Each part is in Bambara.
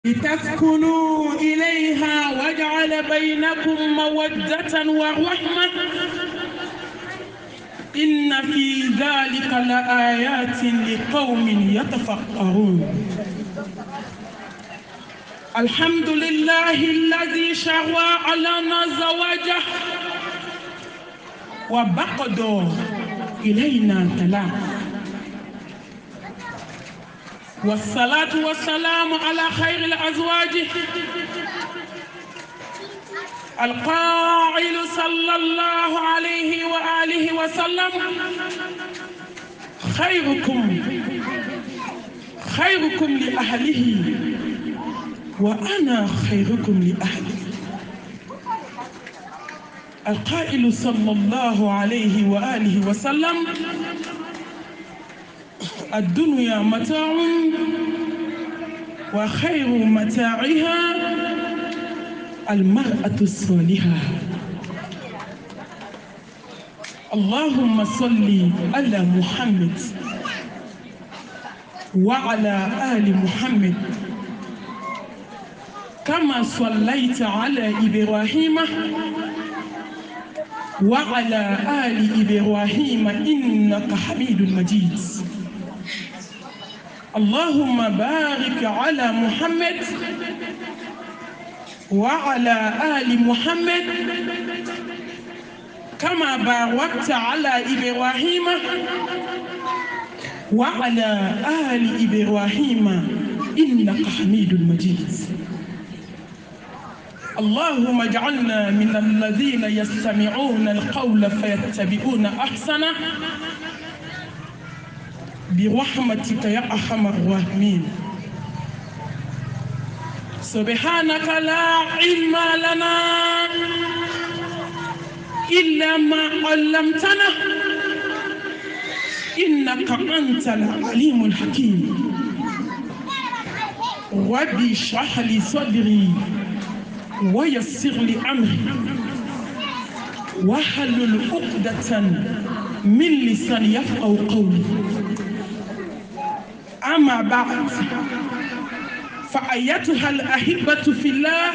لتسكنوا إليها وجعل بينكم مودة ورحمة إن في ذلك لآيات لقوم يتفكرون. الحمد لله الذي شرع لنا زواجه وبقض إلينا طلاقه، والصلاة والسلام على خير الأزواج القائل صلى الله عليه وآله وسلم: خيركم لأهله وأنا خيركم لأهلي. القائل صلى الله عليه وآله وسلم: الدنيا متاع وخير متاعها المرأة الصالحة. اللهم صل على محمد وعلى آل محمد كما صليت على إبراهيم وعلى آل إبراهيم إنك حميد مجيد. اللهم بارك على محمد وعلى آل محمد كما باركت على إبراهيم وعلى آل إبراهيم إنك حميد مجيد. اللهم اجعلنا من الذين يستمعون القول فيتبعون أحسنه برحمتك يا أرحم الراحمين. سبحانك لا علم لنا إلا ما علمتنا إنك أنت العليم الحكيم. ربي اشرح لي صدري ويسر لي أمري واحلل عقدة من لساني يفقهوا قولي. أما بعد، فأيتها الأحبة في الله،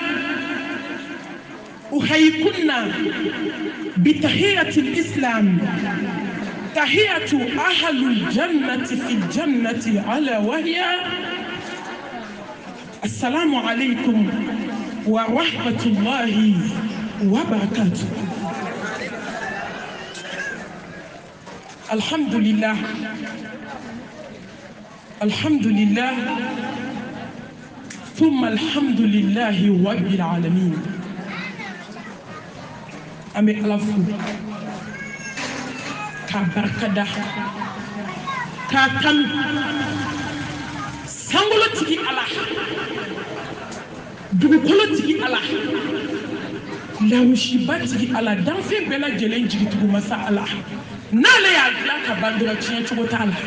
أحييكن بتحية الإسلام، تحية أهل الجنة في الجنة على وهي السلام عليكم ورحمة الله وبركاته. الحمد لله الحمد لله ثم الحمد لله رب العالمين. أمي ألفو كبركدا كاتم سانغولتي الله دوغولتي الله lawushibati ala danfe bela jelen jigitugu masa ala nale ya gla ka bandura cien chogotala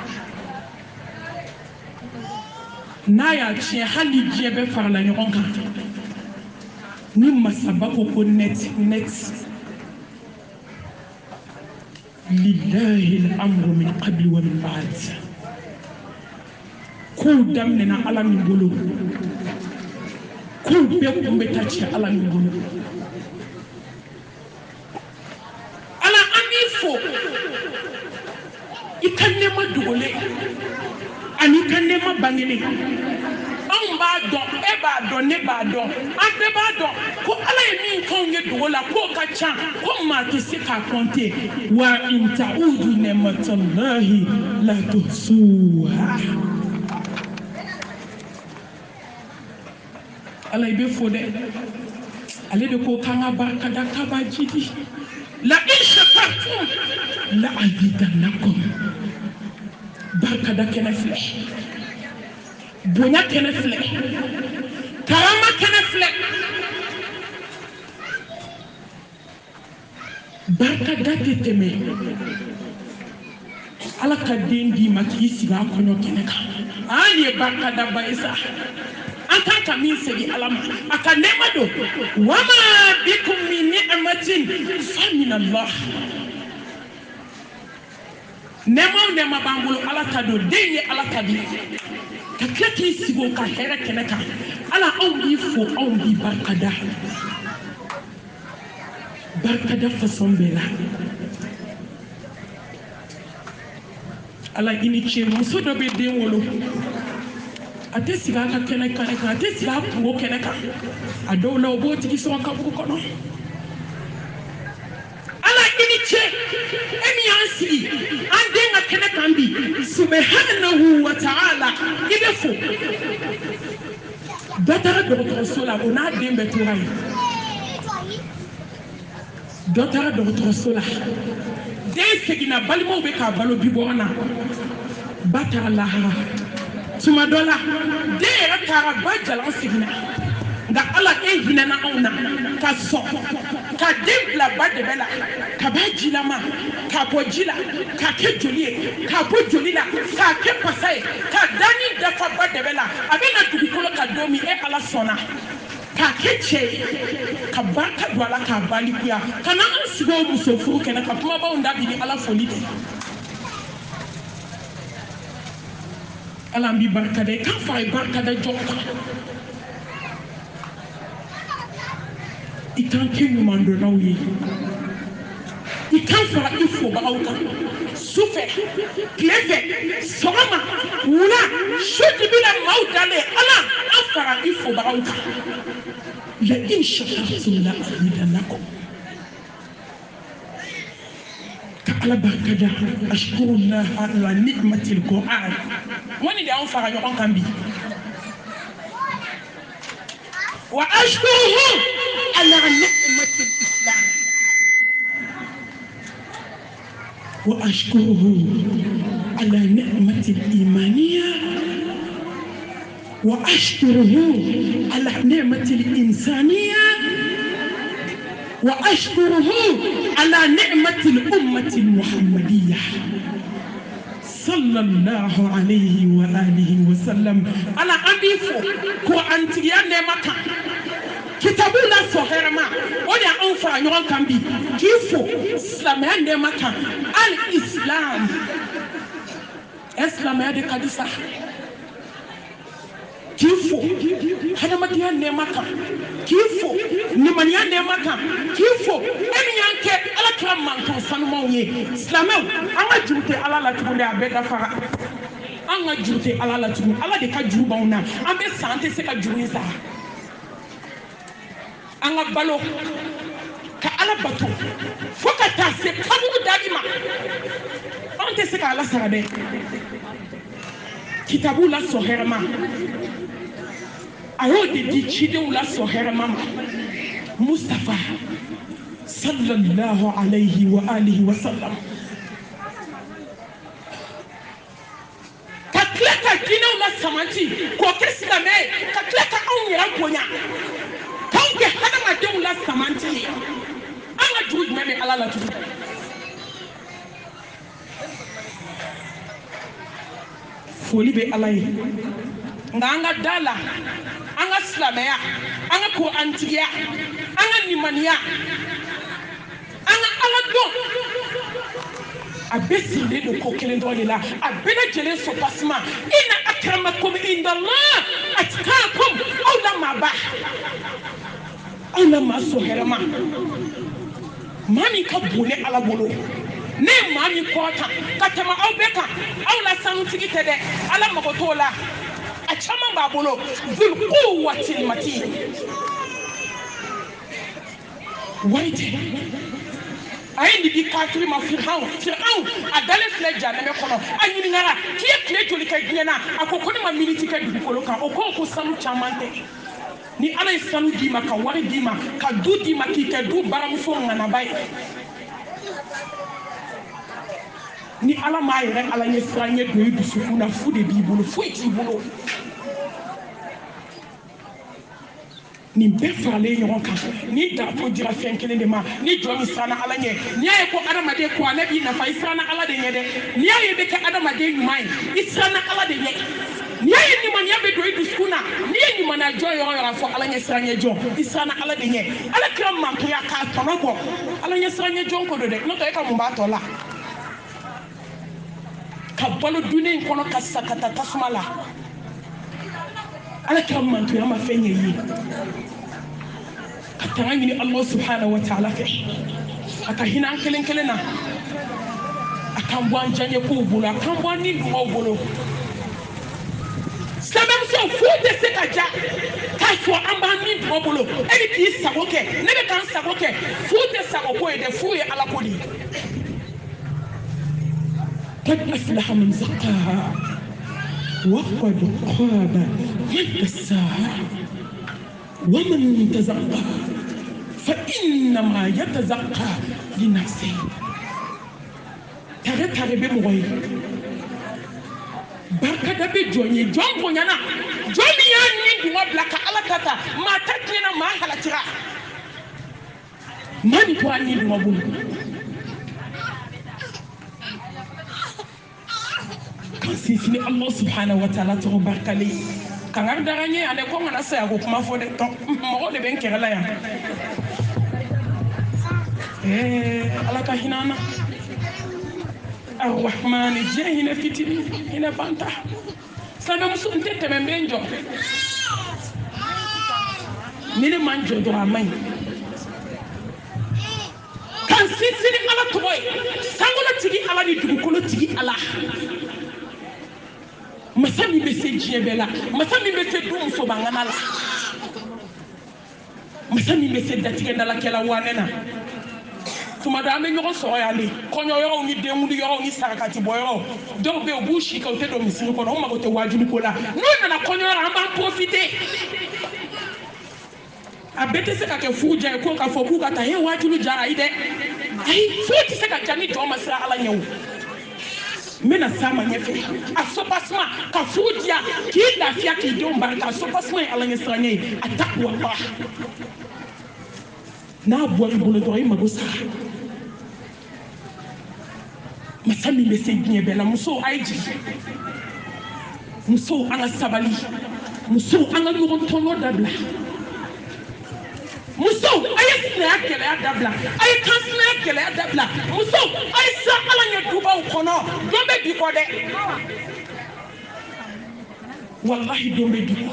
na ya cien hali jiebe farla nyogon kan ni masaba ko net lillahi al-amru min qabli wa min ba'd. Ko damne na ala min bolo ko be ko betachi ala min bolo ikanema dugole ani kanema bangele on ba do e ba do ne ba do ande ba do ko ala mi konge dugola ko ka cha ko ma to se ka konte wa in ta'udu ni'matallahi la tuhsuha. ala ibe fode ale de ko kanga barka da kaba jidi la in shakartum la azidannakum. barka da kenefle bonya kenefle karama kenefle barka da teteme ala ka dendi makisi ba konyo keneka ani barka da baisa anta kamin segi alama akanema do wama bikum min ni'matin fa min Allah. Nema bangulu ala kado denye ala kadi ka tila k'i sigi o ka hɛrɛ kɛnɛ kan ala anw b'i fo anw b'i barikada façon bɛɛ la ala i ni ce muso dɔ bɛ den wolo a tɛ sigi a ka kɛnɛ kan a tɛ sigi a kungo kɛnɛ kan a dɔw la o b'o tigi sɔn kaburu kɔnɔ ala i ni ce e min y'an sigi an den ka kɛnɛ kan bi subhanahu wa ta'ala i bɛ fo dɔ taara dɔgɔtɔrɔso la o n'a den bɛɛ tora yen dɔ taara dɔgɔtɔrɔso la den seginna balimaw bɛ k'a balo bibɔn na ba taara lahara tuma dɔ la den yɛrɛ taara ba jalan seginna nka ala e hinɛna anw na ka sɔn ka den bila ba dɛbɛ la ka ba jilama k'a bɔ ji la k'a kɛ joli ye k'a bɔ joli la k'a kɛ pasa ye ka dani dafa ba dɛbɛ la a bɛna dugukolo ka don min e ala sɔnna k'a kɛ cɛ ye ka barika don a la k'a balikuya ka na an sigi o muso furu kɛnɛ ka kumabaw da bi ni ala foli de ala an b'i barikada i k'a fɔ a ye barikada jɔn kan i kan kɛ ɲuman dɔnnaw ye i kan fara i fobagaw kan sufɛ tile fɛ sɔgɔma wula su dibila maaw dalen ala an fara i fobagaw kan لئن شكرتم لأزيدنكم على بركة أشكر الله على نعمة القرآن وأنا دي أنفع يوم كان بي وأشكره على نعمة الإسلام وأشكره على نعمة الإيمانية وأشكره على نعمة الإنسانية وأشكره على نعمة الأمة المحمدية صلى الله عليه وآله وسلم على أبيفو قرآن تيان نمكا كتابنا سهرما ولا أنفع يوم كان بي كيفو إسلام نمكا الإسلام إسلام هذا كديسة kifo hadamadiya nɛɛma kan kifo nimaniya nɛɛma kan kifo ɛni y'an kɛ ala kira mankan sanumanw ye silamɛw an ka juru tɛ ala la tuguni a bɛɛ dafara an ka juru tɛ ala la tuguni ala de ka juru b'anw na an bɛ san tɛ se ka juru in sara an ka balo ka ala bato fo ka taa se kaburu dali ma an tɛ se ka ala sara dɛ kitabu la sɔn hɛrɛma a y'o de di cidenw la sɔn hɛrɛma ma Mustafa sallallahu alayhi wa alihi wa sallam ka tila ka diinɛw la samanti k'o kɛ silamɛ ye ka tila ka anw yɛrɛ bonya k'anw kɛ hadamadenw la samanti ye an ka juru jumɛn bɛ ala la tugun foli bɛ ala ye nka an ka da la an ka silamɛya an ka kurantigiya an ka limaniya an ka ala dɔn a bɛɛ sirilen don ko kelen dɔrɔn de la a bɛɛ lajɛlen sopasima inna akramakum indallah atqakum aw la maaba aw la maa sɔn hɛrɛma maa min ka bon ni ala bolo ne ye maa min kɔrɔtan ka tɛmɛ aw bɛɛ kan aw la sanutigi tɛ dɛ ala mago t'o la a caman b'a bolo zul quwwatil matin wari tɛ a ye nin di kafiri ma Firaun a dalen filɛ jahanɛmɛ kɔnɔ a ɲininkara k'i ye tile joli kɛ diɲɛ na a ko ne ma miniti kɛ dugukolo kan o ko sanu caman tɛ ni ala ye sanu d'i ma ka wari d'i ma ka du d'i ma k'i kɛ du baramuso ŋanaba ye ni ala m'a yɛrɛ ala ɲɛ siran ɲɛ don i dusukun na fu de b'i bolo foyi t'i bolo nin bɛɛ faralen ɲɔgɔn kan ni darapo dira fɛn kelen de ma ni jɔn min siranna ala ɲɛ n'i y'a ye ko adamaden ko ale b'i nafa i siranna ala de ɲɛ dɛ n'i y'a ye i bɛ kɛ adamaden ɲuman ye i siranna ala de ɲɛ n'i y'a ye limaniya bɛ don i dusukun na n'i ye limaniya jɔn yɔrɔ yɔrɔ fɔ ala ɲɛ siran ɲɛ jɔn i siranna ala de ɲɛ ala kira mantoya k'a tɔnɔ bɔ ala ɲɛ siran ɲɛ jɔn ko don dɛ n'o tɛ e ka mun b'a tɔ la ka balo dunni in kɔnɔ ka sa ka taa tasuma la ala kira manto ya ma fɛn ye ye ka tanga ɲini Allah subhanahu wa ta'ala fɛ a ka hinɛ an kelen kelen na a kan bɔ an diyaɲɛ kow bolo a kan bɔ an ni dugaw bolo silamɛmuso foyi tɛ se ka ja k'a fɔ an b'an ni dugaw bolo e bɛ k'i sago kɛ ne bɛ k'an sago kɛ foyi tɛ sago ko ye dɛ foyi ye ala ko de ye قد أفلح من زكاها وقد خاب من دساها ومن تزكى فإنما يتزكى لنفسه tare tare be mɔgɔ ye barikada be jɔn ye jɔn bonyana jɔn min y'a ni dungɔ bila ka ala ta ta maa ta tiɲɛna maa halatira maa min tora ni dungɔ bolo kan sinsin Allah subhanahu wa ta'ala tɔgɔ barikale kangar dara ɲɛ ane ko ŋana saya ko kuma fɔ dɛ mɔgɔ de bɛ n kɛrɛ la yan ala ka hinɛ an na Ar-Rahman diɲɛ hinɛ fitini hinɛ banta silamɛmuso n tɛ tɛmɛ n bɛ n jɔ ni ne ma n jɔ dɔrɔn a man ɲi kan sinsin ala tɔgɔ ye sankolo tigi ala ni dugukolo tigi ala masa min bɛ se diɲɛ bɛɛ la masa min bɛ se du muso bangana la masa min bɛ se datigɛ dalakɛla wanɛ na tuma dɔ an bɛ ɲɔgɔn sɔrɔ yan de kɔɲɔyɔrɔw ni denkundi yɔrɔw ni sarakati bɔ yɔrɔw dɔw bɛ yen u b'u si kɛ u tɛ don misiri kɔnɔ u mago tɛ wajibi ko la n'u nana kɔɲɔyɔrɔ an b'an profiter a bɛɛ tɛ se ka kɛ furu diya ye ko k'a fɔ k'u ka taa wajibi diyara ayi dɛ ayi foyi tɛ se ka diya ni jɔn ma siran ala ɲɛ o n bɛna s'a ma ɲɛfɛ a sopasima ka furu diya k'i lafiya k'i denw barika a sopasima ye ala ɲɛ siran ɲɛ ye a taqwa n'a bɔra i bolo dɔrɔn i mago sara masa min bɛ se diɲɛ bɛɛ la musow a ye jigin musow an ka sabali musow an ka ɲɔgɔn tɔɲɔ dabila musow a ye sinaya gɛlɛya dabila a ye kansinaya gɛlɛya dabila musow a ye siran ala ɲɛ dubaw kɔnɔ don bɛ bi kɔ dɛ walahi don bɛ bi kɔ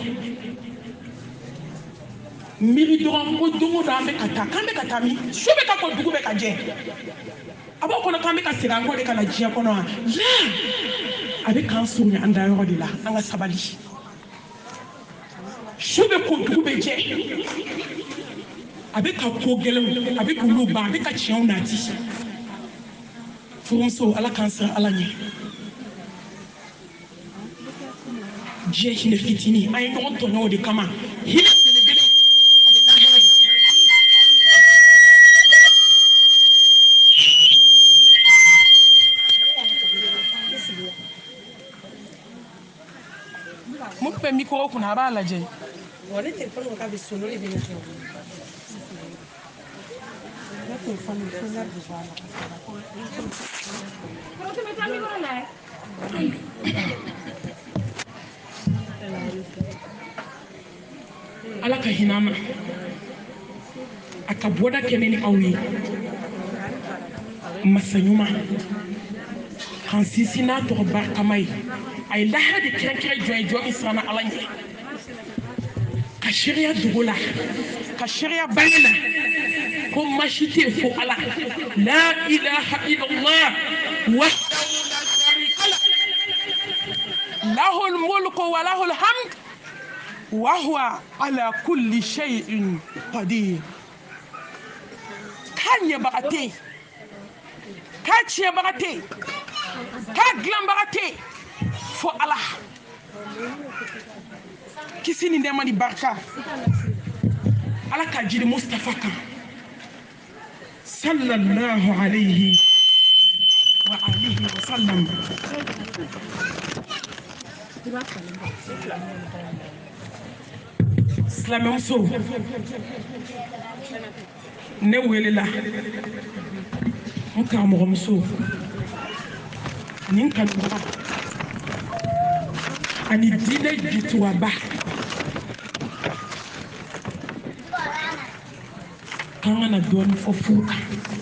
miiri dɔrɔn ko don o don an bɛ ka taa k'an bɛ ka taa min su bɛ ka kɔ dugu bɛ ka jɛ a b'o kɔnɔ k'an bɛ ka segin an kɔ de ka na diɲɛ kɔnɔ wa a bɛ k'an surunya an da yɔrɔ de la an ka sabali su bɛ ko dugu bɛ jɛ a bɛ ka ko gɛlɛnw a bɛ k'olu ban a bɛ ka tiɲɛw nati furumuso ala k'an siran ala ɲɛ diɲɛ hinɛ fitinin an ye ɲɔgɔn tɔɲɔ o de kama hinɛ belebele a bɛ lahara de mun bɛ mikoro kunna a b'a lajɛ wale telefoni ka bɛ sɔn n'ole bɛ ne sɔrɔ ne telefoni fo n'a bɛ bɔ a la ala ka hinɛ an na a ka bɔda kɛ ne ni aw ye masa ɲuman k'an sinsin n'a tɔgɔ barikama ye a ye lahara de kɛrɛnkɛrɛn jɔn ye jɔn min siranna ala ɲɛ ka sariya dogo la ka sariya bange la ko masi tɛ fo ala la ilaha illallah wahdahu la sharika lah lahul mulku wa lahul hamd wa huwa ala kulli shay'in qadir ka ɲɛbaga tɛ yen ka tiɲɛbaga tɛ yen ka dilanbaga tɛ yen fo ala kisi ni nɛɛma ni barika ala ka jiri mustafa kan sallallahu alayhi wa alihi wa sallam silamɛmuso ne welela n karamɔgɔmuso nin kanubaga ani diinɛ jituwaba k'an kana dɔɔni fɔ furu kan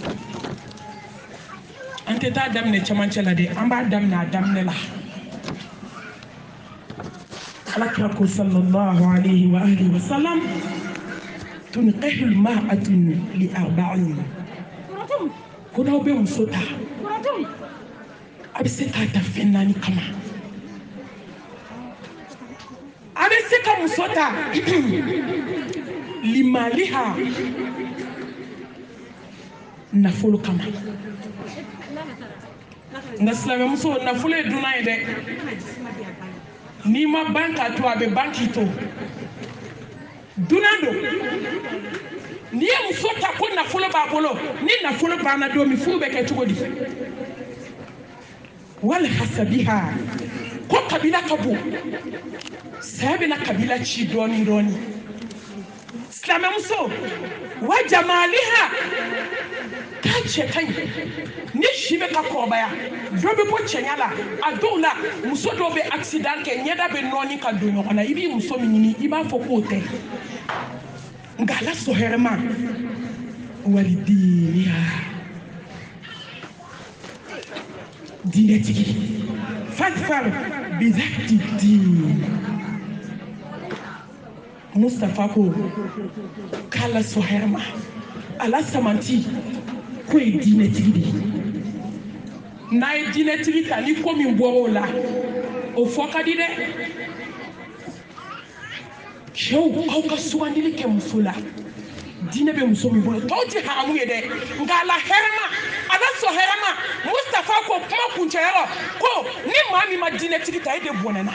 an tɛ taa daminɛ cɛmancɛ la dɛ an b'a daminɛ a daminɛ la alakira sallallahu alayhi wa alihi wa sallam tunqihul mar'atun li arba'in kuna be musota abise ka ta fenani kama abise ka musota limaliha nafolo kama naslame muso nafolo duna ide ni ma banka to abe banki to dunando ni muso ta ko nafolo ba bolo ni nafolo ba na do mi fu be ke tugodi wal hasabiha ko kabila kabu sabe na kabila chi doni islame muso wa jamaliha kache kan ni shibe ka ko baya do be po chenyala adola muso do be accident ke nyeda be noni ka do nyona ibi muso minini iba fo ko te ngala so herma walidiniha dinetiki fadfar bizati din Mustafa ko kala so herma ala samanti ko e dinetiki na e dinetiki tani ko mi mboro la o fokadi de show au ka suwandili ke musula dine be muso mi bolo tawti haramu ye de ngala herma ala so herma Mustafa ko kuma kunchero ko ni mami ma dinetiki ta ide bonena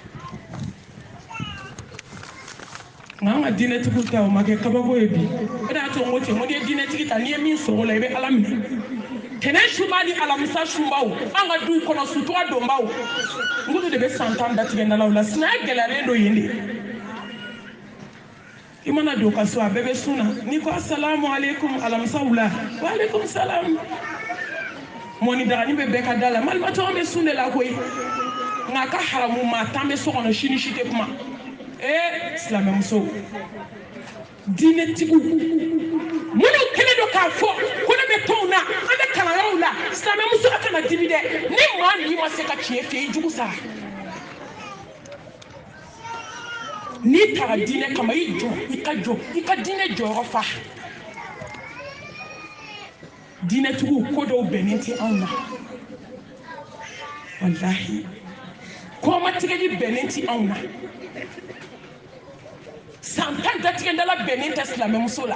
nga dinetiki ta o make kababo ebi eda to ngote mo de dinetiki ta ni mi so la ibe alamine tene shumali alamisa shumbawo anga du kono suto adombawo ngudo de be santam datigenda la sina gelare ndo yende imana doka so abebe suna niko assalamu alaikum alamsaula wa alaikum salam moni daga ni bebe ka dala mal mato ambe sunde la koy ngaka haramu ma tambe so kono shini shite kuma islam muso dine tigu munu kele do ka fo ko ne be tona ande kala yawla islam muso akana dibide ni man ni ma se ka chiefe jugu sa ni tara dine kama ijo ika dine joro fa dine tugu kodo benenti anna wallahi ko matige di benenti anna santan datige ndala benenti islam musula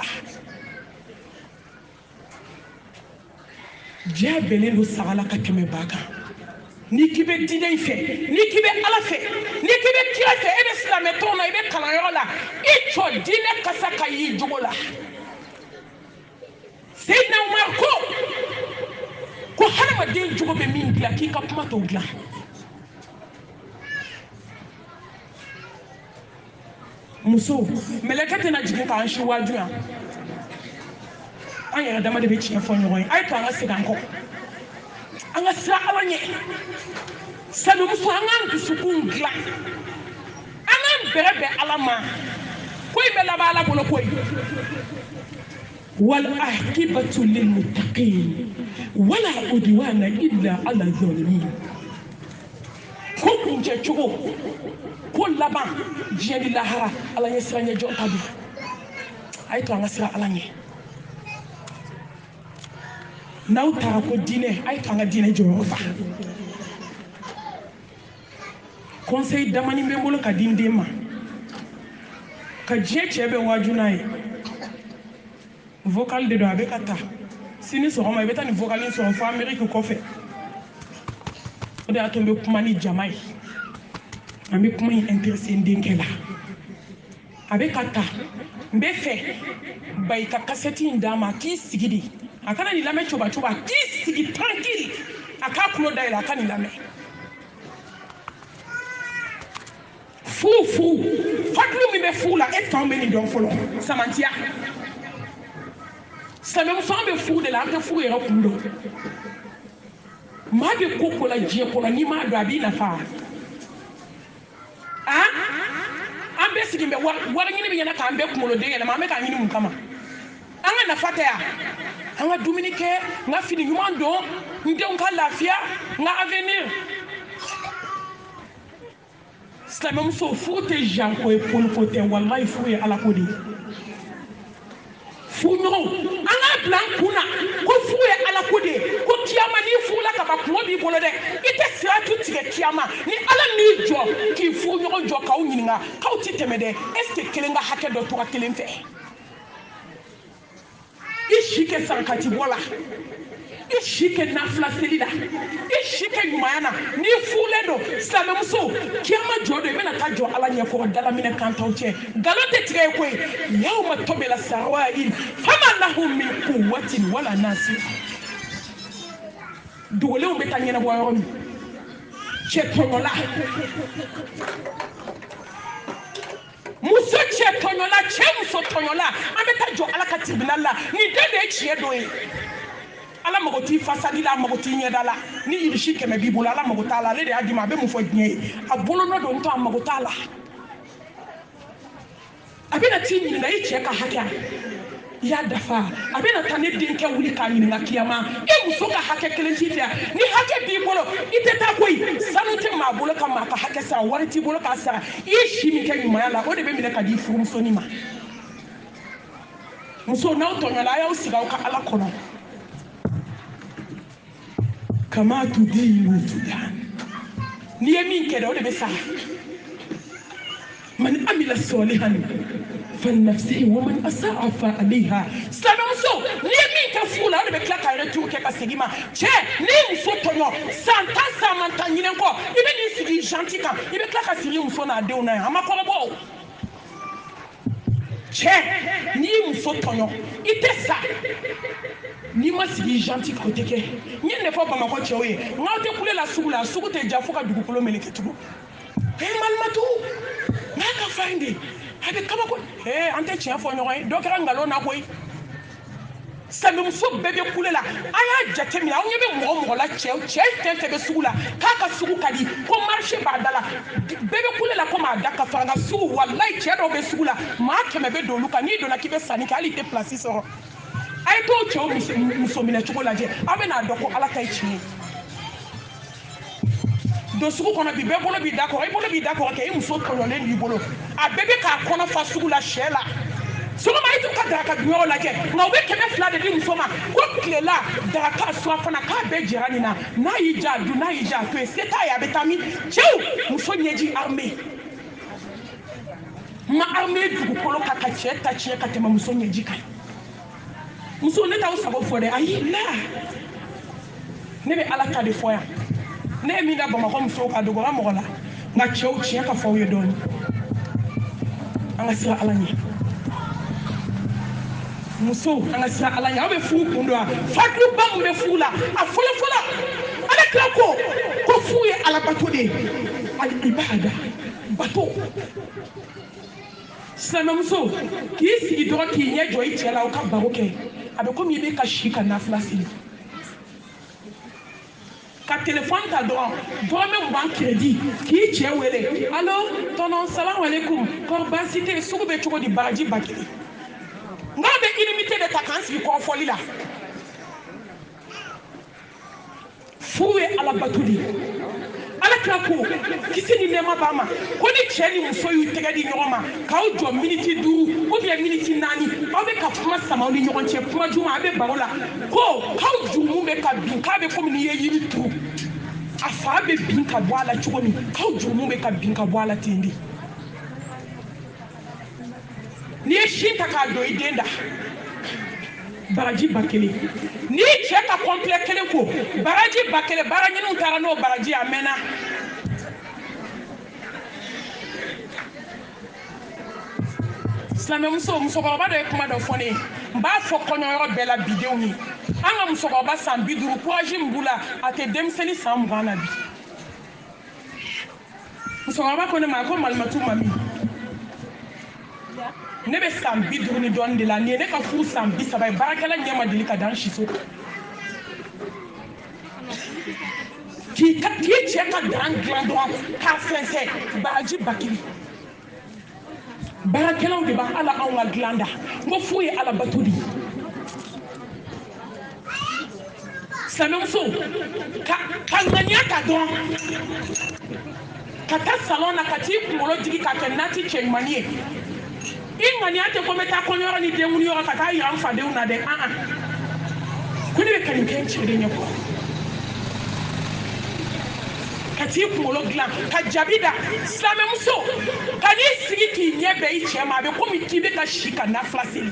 je benendo sagala ka keme baka ni kibe dine ife ni kibe ala fe ni kibe kira fe ebe islam tona ebe kala yola icho dine kasaka yi jugola Seydina Umar ko harama den jugo be min gla ki ka kuma to gla muso melekate na jigin ka an shi waju ya an yara dama da be ciye fo nyoy ay to an sigan ko an asra awanye salu muso an an sukun gla an berebe alama koy be la bala bolo koy والعاقبة للمتقين ولا عدوان إلا على الظالمين كم جاكو كل لبا جيني لها على يسرانيا جون تابي أيتو أنا سرا على ني ناو تاكو دينه أيتو أنا دينه جوفا conseil damani mbembolo ka dindema ka je chebe wajunaye vocal de do avec ata sini so ma beta ni vocal ni so fa Amerique ko fe o de atombe kuma ni jamai ambe kuma intéressé ndenkela avec ata mbe fe bay ka kaseti ndama ki sigidi akana ni lame choba ki sigi tranquille aka kulo daila akana ni lame fou fatlu mi be fou la et tombe ni don folo samantia ça même semble fou de la fou et rapundo ma de koko la je ko la ni ma do abi na fa ambe sigi mbe wara ngini bi yana ka ambe kumulo de yana ma me ka ngini mun kama anga na fata ya anga Dominique nga fini nyumando nde on ka lafia nga avenir silamɛmuso furu tɛ janko ye poliko tɛ walayi furu ye ala ko de ye furuɲɔgɔnw an k'a bila an kun na ko furu ye ala ko de ye ko kiyama n'i furula ka ban kungo b'i bolo dɛ i tɛ siratu tigɛ kiyama ni ala m'i jɔ k'i furuɲɔgɔn jɔ k'aw ɲininka k'aw ti tɛmɛ dɛ est ce que kelen ka hakɛ dɔ tora kelen fɛ i si kɛ sarakati bɔ la i si kɛ nafila seli la i si kɛ ɲumanya na n'i furulen don silamɛmuso kiyama jɔ don i bɛna taa jɔ ala ɲɛkɔrɔ dalaminɛ kantaw cɛ nkalon tɛ tigɛ ye koyi yawma tobila sarawail fama lahum min quwwatin wala nasir dogolenw bɛ taa ɲɛnabɔ yɔrɔ min cɛ tɔɲɔla muso cɛ tɔɲɔla cɛ muso tɔɲɔla an bɛ taa jɔ ala ka tribunal la nin den de ye tiɲɛ dɔ ye ala mago t'i fasadi la mago t'i ɲɛda la ni irisi 100 b'i bolo ala mago t'a la ale de y'a di ma a bɛ mun fɔ diɲɛ ye a bolonɔ don to a mago t'a la a bɛna t'i ɲininka i cɛ ka hakɛ i y'a dafa a bɛna taa ne denkɛ wuli k'a ɲininka kiyama i muso ka hakɛ kelen t'i fɛ ni hakɛ b'i bolo i tɛ taa koyi sanu tɛ maa bolo ka maa ka hakɛ sara wari t'i bolo k'a sara i ye si min kɛ ɲumanya la o de bɛ minɛ ka di furumusonin ma muso n'aw tɔɲɔla a y'aw sigi aw ka ala kɔnɔ kama tudinu tudan n'i ye min kɛ dɛ o de bɛ sa man amila salihan فلنفسه ومن أساء فعليها silamɛmuso n'i ye min kɛ furu la o de bɛ tila ka retour kɛ ka segin ma cɛ n'i muso tɔɲɔ san tan san man tan ɲinɛ kɔ i bɛ n'i sigi gentil kan i bɛ tila ka sigi muso n'a denw na yan a ma kɔrɔbɔ o cɛ n'i ye muso tɔɲɔ i tɛ sa n'i ma sigi gentil kan o tɛ kɛ n ye nin de fɔ bamakɔ cɛw ye n'aw tɛ kule la sugu la sugu tɛ ja fo ka dugukolo meleke tugun malimatu n'a ka farin de a bɛ kabako an tɛ tiɲɛ fɔ ɲɔgɔn ye dɔ kɛra nkalon na koyi silamɛmuso bɛɛ bɛ kule la a y'a jateminɛ aw ɲɛ bɛ mɔgɔ mɔgɔ la cɛ fɛn fɛn bɛ sugu la k'a ka sugu ka di ko marché b'a da la bɛɛ bɛ kule la ko maa da ka fara nka sugu walayi cɛ dɔw bɛ sugu la maa 100 bɛ don olu kan n'i donna k'i bɛ sanni kɛ hali i tɛ place sɔrɔ a ye t'o cɛw muso minɛ cogo lajɛ aw bɛ n'a dɔn ko ala ta ye tiɲɛ ye don sugu kɔnɔ bi bɛɛ bolo b'i da kɔrɔ i bolo b'i da kɔrɔ kɛ i muso tɔɲɔlen b'i bolo a bɛɛ bɛ k'a kɔnɔ fa sugu la sɛ la sɔgɔma i t'u ka daraka dunyaw lajɛ nka u bɛ 200 de di muso ma ko tilela daraka surafana k'a bɛɛ jɛra nin na n'a y'i ja a dun n'a y'i ja a to yen se t'a ye a bɛ taa min cɛw muso ɲɛji armée ma armée dugukolo ka cɛ ta tiɲɛ ka tɛmɛ muso ɲɛji kan muso ne t'aw sago fɔ dɛ ayi la ne bɛ ala ta de fɔ yan ne ye min da bamakɔ musow ka dɔgɔya mɔgɔ la nka cɛw tiɲɛ ka fɔ aw ye dɔɔni an ka siran ala ɲɛ musow an ka siran ala ɲɛ aw bɛ furu kun dɔn fatuba min bɛ furu la a fɔlɔfɔlɔ ala kira ko furu ye alabato de ye ali ibada bato silamɛmuso k'i sigi dɔrɔn k'i ɲɛ jɔ i cɛ la aw ka baro kɛ a bɛ komi i bɛ ka si ka nafila siri ka téléphone ta dɔrɔn dɔrɔmɛ 20 crédit k'i cɛ wele allo tɔnɔ salamu aleykum kɔrɔ baasi tɛ yen sugu bɛ cogo di baraji ba kelen n'a bɛ illimité de ta k'an sigi kɔrɔfɔli la furu ye alabato de ye ala kira ko kisi ni nɛɛma b'a ma ko ni cɛ ni muso y'u tɛgɛ di ɲɔgɔn ma k'aw jɔ miniti 5 ou bien miniti 4 aw bɛ ka kuma sama aw ni ɲɔgɔn cɛ kuma juma a bɛ baro la ko k'aw jurumu bɛ ka bin k'a bɛ komi n'i ye yiri turu a fa bɛ bin ka bɔ a la cogo min k'aw jurumu bɛ ka bin ka bɔ a la ten de n'i ye sin ta k'a don i den da baraji ba kelen n'i cɛ ka complet kelen ko baraji ba kelen baara ɲiniw taara n'o baraji a mɛnna silamɛmuso musokɔrɔba dɔ ye kuma dɔ fɔ ne ye n b'a fɔ kɔɲɔyɔrɔ bɛɛ la bidenw ye an ka musokɔrɔba san 50 courage min b'u la a tɛ denmisɛnnin san 20 na bi musokɔrɔba ko ne ma ko malimatu mami ne bɛ san 50 ni dɔɔni de la nin ye ne ka furu san 30 ye baarakɛla ɲɛ ma deli ka da n siso kan k'i cɛ ka dan dilan dɔrɔn k'a fɛnsɛ baraji ba kelen baarakɛlaw de b'a ala anw ka dilan da n ko furu ye ala bato de ye silamɛmuso ka ŋaniya ta dɔrɔn kata salon na kati kumbolo digi ka kɛ nati cɛ ɲuman ye i ŋaniya tɛ ko n bɛ taa kɔɲɔyɔrɔ ni denkundi yɔrɔ ka taa yira n fadenw na dɛ ko ne bɛ ka nin kɛ n cɛ de ɲɛ kɔrɔ ka t'i kunkolo dilan ka jabi da silamɛmuso ka n'i sigi k'i ɲɛ bɛn i cɛ ma a bɛ komi k'i bɛ ka si ka nafila seli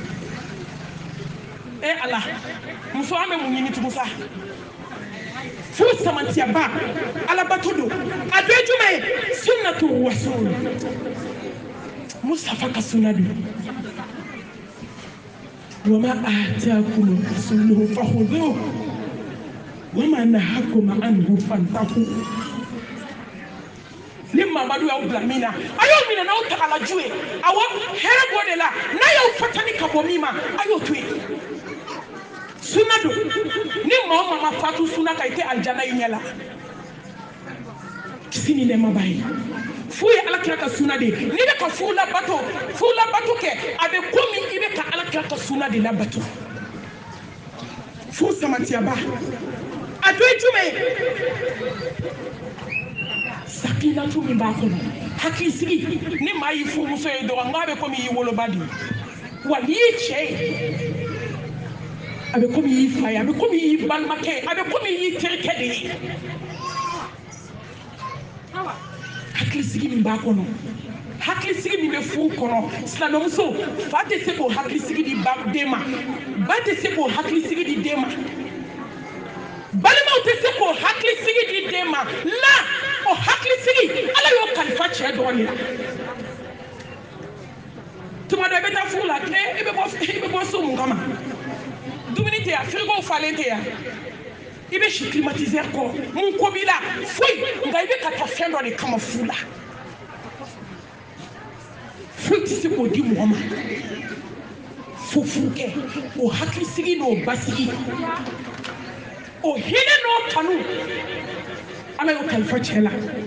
ala muso an bɛ mun ɲini tugun sa furu samantiyaba alabato don a dɔ ye jumɛn ye sunnatu rasul Mustafa ka sunna don wa ma ataakum rasuluhu fakhudhuhu wa ma nahakum anhu fantahu ni Mamadu y'aw bila min na a y'o minɛ n'aw tagalaju ye awɔ hɛrɛ b'o de la n'a y'aw fatani ka bɔ min ma a y'o to yen sunna don ni maa o maa ma fatu sunna kan i tɛ alijana i ɲɛ la kisi ni nɛɛma b'a ye fu ye alakira ka sunna de ye n'i bɛ ka furu labato kɛ a bɛ komi i bɛ ka alakira ka sunna de labato furu samatiyaba a dɔ ye jumɛn ye sakinatu min b'a kɔnɔ hakilisigi ni maa y'i furumuso ye dɔrɔn n k'a bɛ komi i y'i woloba de ye wa n'i ye cɛ ye a bɛ komi i y'i fa ye a bɛ komi i y'i balimakɛ ye a bɛ komi i y'i terikɛ de ye hakilisigi min b'a kɔnɔ hakilisigi min bɛ furu kɔnɔ silamɛmuso fa tɛ se k'o hakilisigi di den ma ba tɛ se k'o hakilisigi di den ma balimaw tɛ se k'o hakilisigi di den ma la o hakilisigi ala y'o kalifa cɛ dɔrɔn de la tuma dɔ i bɛ taa furu la i bɛ bɔ so mun kama dumuni tɛ yan firigow falen tɛ yan i bɛ si climatiseur kɔrɔ mun ko b'i la foyi nka i bɛ ka taa fɛn dɔ de kama furu la foyi tɛ se k'o di mɔgɔ ma fo furukɛ o hakilisigi n'o basigi o hinɛ n'o kanu ala y'o kalifa cɛ la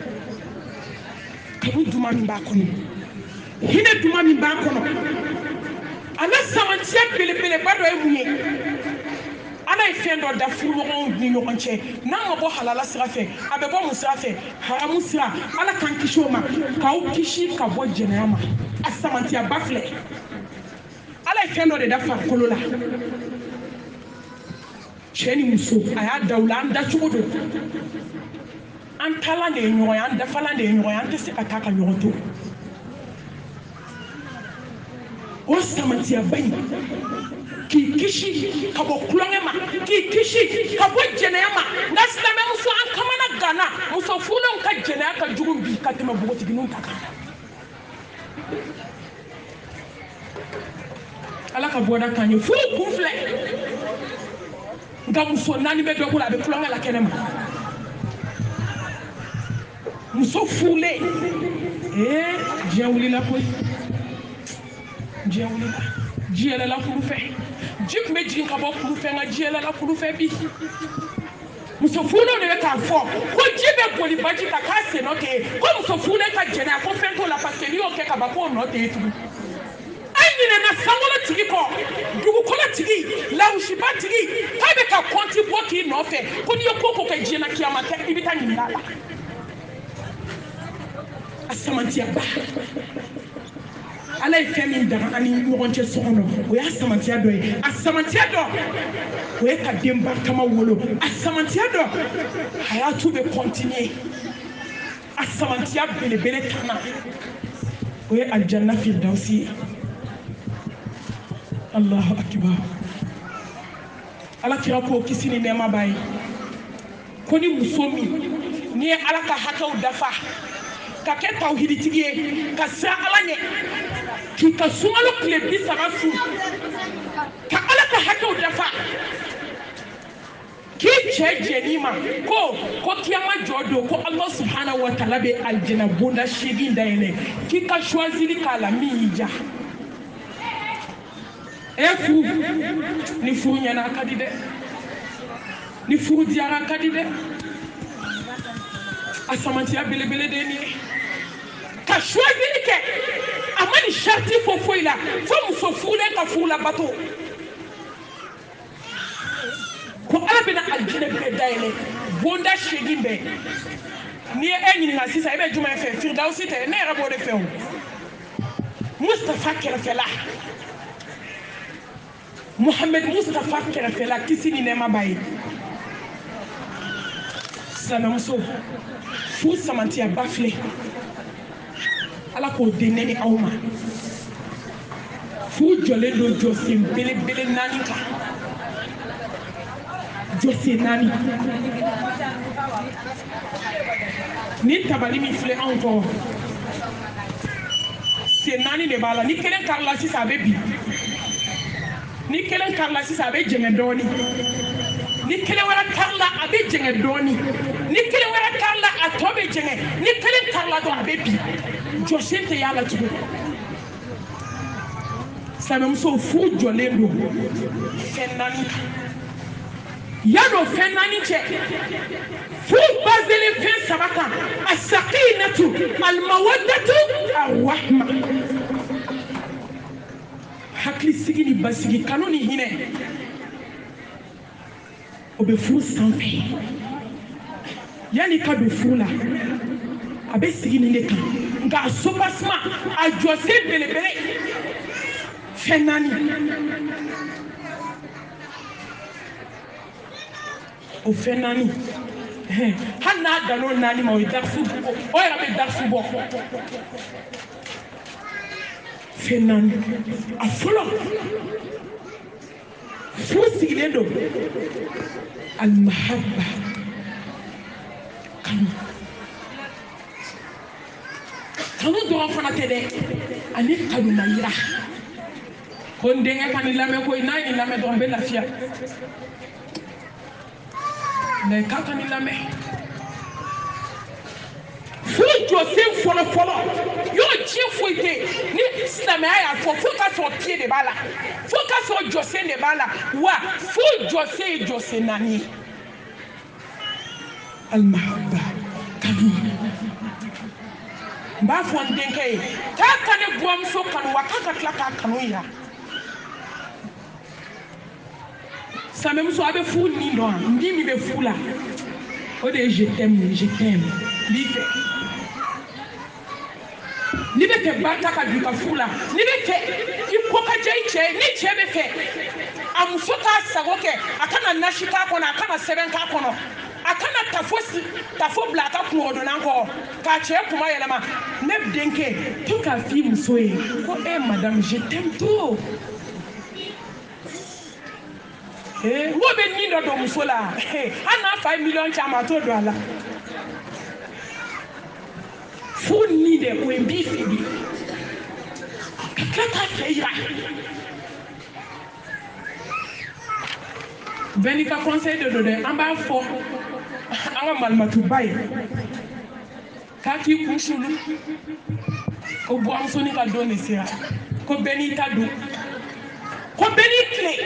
kanu duman min b'a kɔnɔ hinɛ duman min b'a kɔnɔ ala samantiya belebeleba dɔ ye mun ye ala ye fɛn dɔ da furuɲɔgɔnw ni ɲɔgɔn cɛ n'an ma bɔ halala sira fɛ a bɛ bɔ mun sira fɛ haramu sira ala k'an kisi o ma k'aw kisi ka bɔ jɛnɛya ma a samantiyaba filɛ ala ye fɛn dɔ de da farikolo la cɛ ni muso a y'a da u la an dacogo don an taalan de ye ɲɔgɔn ye an dafalan de ye ɲɔgɔn ye an tɛ se ka taa ka ɲɔgɔn to o samantiyaba in k'i kisi ka bɔ kulonkɛ ma k'i kisi ka bɔ jɛnɛya ma nka silamɛmuso an kamana gana muso furulenw ka jɛnɛya ka jugu bi ka tɛmɛ npogotigininw ta kan ala ka bɔda k'an ye furu kun filɛ nka muso naani bɛ dɔ bolo a bɛ kulonkɛ la kɛnɛ ma muso furulen diɲɛ wulila koyi diɲɛ wulila ji yɛlɛla furu fɛ ji tun bɛ jigin ka bɔ furu fɛ nka ji yɛlɛla furu fɛ bi muso furulenw de bɛ k'a fɔ ko ji bɛ boli baji kan k'a sen nɔ tɛ ye ko muso furulen ka jɛnɛya ko fɛn t'o la parce que n'i y'o kɛ ka ban k'o nɔ tɛ ye tugun an ɲinɛna sankolo tigi kɔ dugukolo tigi lawusiba tigi k'a bɛ ka kɔnti bɔ k'i nɔfɛ ko n'i ye ko ko kɛ diɲɛ na kiyama kɛ i bɛ taa ɲininka a la a samantiyaba ala ye fɛn min daga an ni ɲɔgɔn cɛ so kɔnɔ o y'a samantiya dɔ ye a samantiya dɔ o ye ka denba kama wolo a samantiya dɔ a y'a tu bɛ kɔntiniye a samantiya belebele tana o ye alijanna firidawusi ye alahu akibar ala kira ko kisi ni nɛɛma b'a ye ko ni muso min n'i ye ala ka hakɛw dafa ka kɛ tawhiditigi ye ka siran ala ɲɛ k'i ka sunkalo tile 30 su ka ala ka hakɛw dafa k'i cɛ jɛn'i ma ko kiyama jɔ don ko ala subhanahu wa taala bɛ alijana bonda 8 dayɛlɛ k'i ka choisili k'a la min y'i ja furu ni furu ɲɛna a ka di dɛ ni furu diyara a ka di dɛ a samantiya belebele de nin ye ka choisili kɛ a ma ni sariti fɔ foyi la fo muso furulen ka furu labato ko ala bɛna alijinɛ bɛɛ dayɛlɛ bonda 8 bɛɛ ni e ɲininka sisan i bɛ jumɛn fɛ Firdausi tɛ ne yɛrɛ b'o de fɛ o Mustafa kɛrɛfɛla Mohamed Mustafa kɛrɛfɛla kisi ni nɛɛma b'a ye silamɛmuso fu samantiyaba filɛ Ala k'o den nɛni aw ma fu jɔlen don jɔsen belebele 4 kan jɔsen 4 ni tabali min filɛ anw kɔrɔ sen 4 de b'a la ni kelen karila sisan a bɛ bin ni kelen karila sisan a bɛ jɛngɛ dɔɔnin ni kelen wɛrɛ karila a bɛ jɛngɛ dɔɔnin ni kelen wɛrɛ karila a tɔ bɛ jɛngɛ ni kelen karila dɔrɔn a bɛ bin jɔsen tɛ y'a la tugun silamɛmusow fu jɔlen don fɛn 4 kan yadɔ fɛn 4 cɛ fu baselen fɛn 3 kan as-sakinatu al-mawaddatu ar-rahma hakili sigi ni basigi kanu ni hinɛ o bɛ furu sanfɛ yanni ka don furu la a bɛ sigi nin de kan nka a sopasima a jɔsen belebele fɛn 4 o fɛn 4 hali n'a dan'o 4 ma o ye darisu o yɛrɛ bɛ darisu bɔ fɛn 4 a fɔlɔ furu sigilen don al-mahabba kanu kanu dɔrɔn fana tɛ dɛ ani kanu ma yira ko n denkɛ ka nin lamɛn koyi n'a ye nin lamɛn dɔrɔn n bɛ lafiya mais k'a ka nin lamɛn furu jɔsen fɔlɔ yɔrɔ diɲɛ foyi tɛ ni silamɛya y'a fɔ fo k'a sɔrɔ pied de b'a la fo k'a sɔrɔ jɔsen de b'a la wa furu jɔsen ye jɔsen 4 ye al-mahabba kanu n b'a fɔ n denkɛ ye k'a ka ne buranmuso kanu wa k'a ka tila k'a kanu yira silamɛmuso a bɛ furu nin dɔn wa nin min bɛ furu la o de ye je t'aime n b'i fɛ n'i bɛ fɛ barika ka don i ka furu la n'i bɛ fɛ i ko ka diya i cɛ ye ni cɛ bɛ fɛ a muso k'a sago kɛ a kana nasi k'a kɔnɔ a kana sɛbɛn k'a kɔnɔ a kana tafo bila a ka kungodonan kɔrɔ k'a cɛ kuma yɛlɛma ne denkɛ to k'a f'i muso ye ko madame je t'aime trop n ko bɛ nin dɔ don muso la hali n'a fa ye miliyɔn caman a t'o don a la furu nin dɛ o ye n b'i fɛ de ka tila k'a fɛ yira bɛɛ n'i ka conseil de don dɛ an b'a fɔ an ka malimatuba ye k'a k'i kun sulu ko buranmuso ni ka don de sera ko bɛɛ n'i ta don ko bɛɛ n'i tile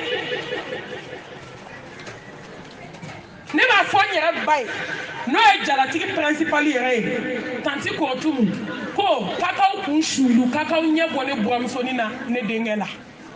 ne b'a fɔ n yɛrɛ ba ye n'o ye jalatigi principal yɛrɛ ye tanti kɔrɔtumu ko k'a k'aw kun sulu k'a k'aw ɲɛ bɔ ne buranmusoni na ne denkɛ la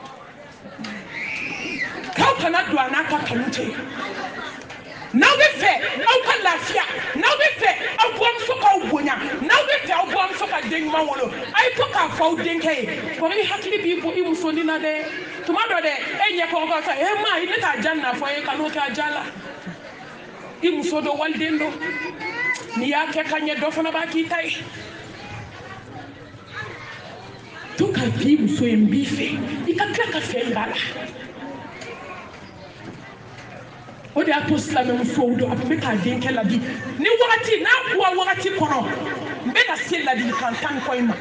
k'aw kana don a n'a ka kanu cɛ n'aw bɛ fɛ aw ka lafiya n'aw bɛ fɛ aw buranmuso k'aw bonya n'aw bɛ fɛ aw buranmuso ka den ɲuman wolo a ye to k'a fɔ aw denkɛ ye kɔrɔ i hakili b'i bɔ i musoni na dɛ tuma dɔ dɛ e ɲɛkɔrɔ ka fɛ ma ne t'a ja nin na fɔ ye ka n'o kɛ a ja la i muso dɔ waliden dɔ n'i y'a kɛ ka ɲɛ dɔ fana b'a k'i ta ye to k'a f'i muso ye n b'i fɛ i ka tila ka fɛn yir'a la o de y'a to silamɛmusow don a tun bɛ k'a denkɛ ladi ni wagati n'a bɔra wagati kɔnɔ n bɛna se ladilikan 10 kɔ in ma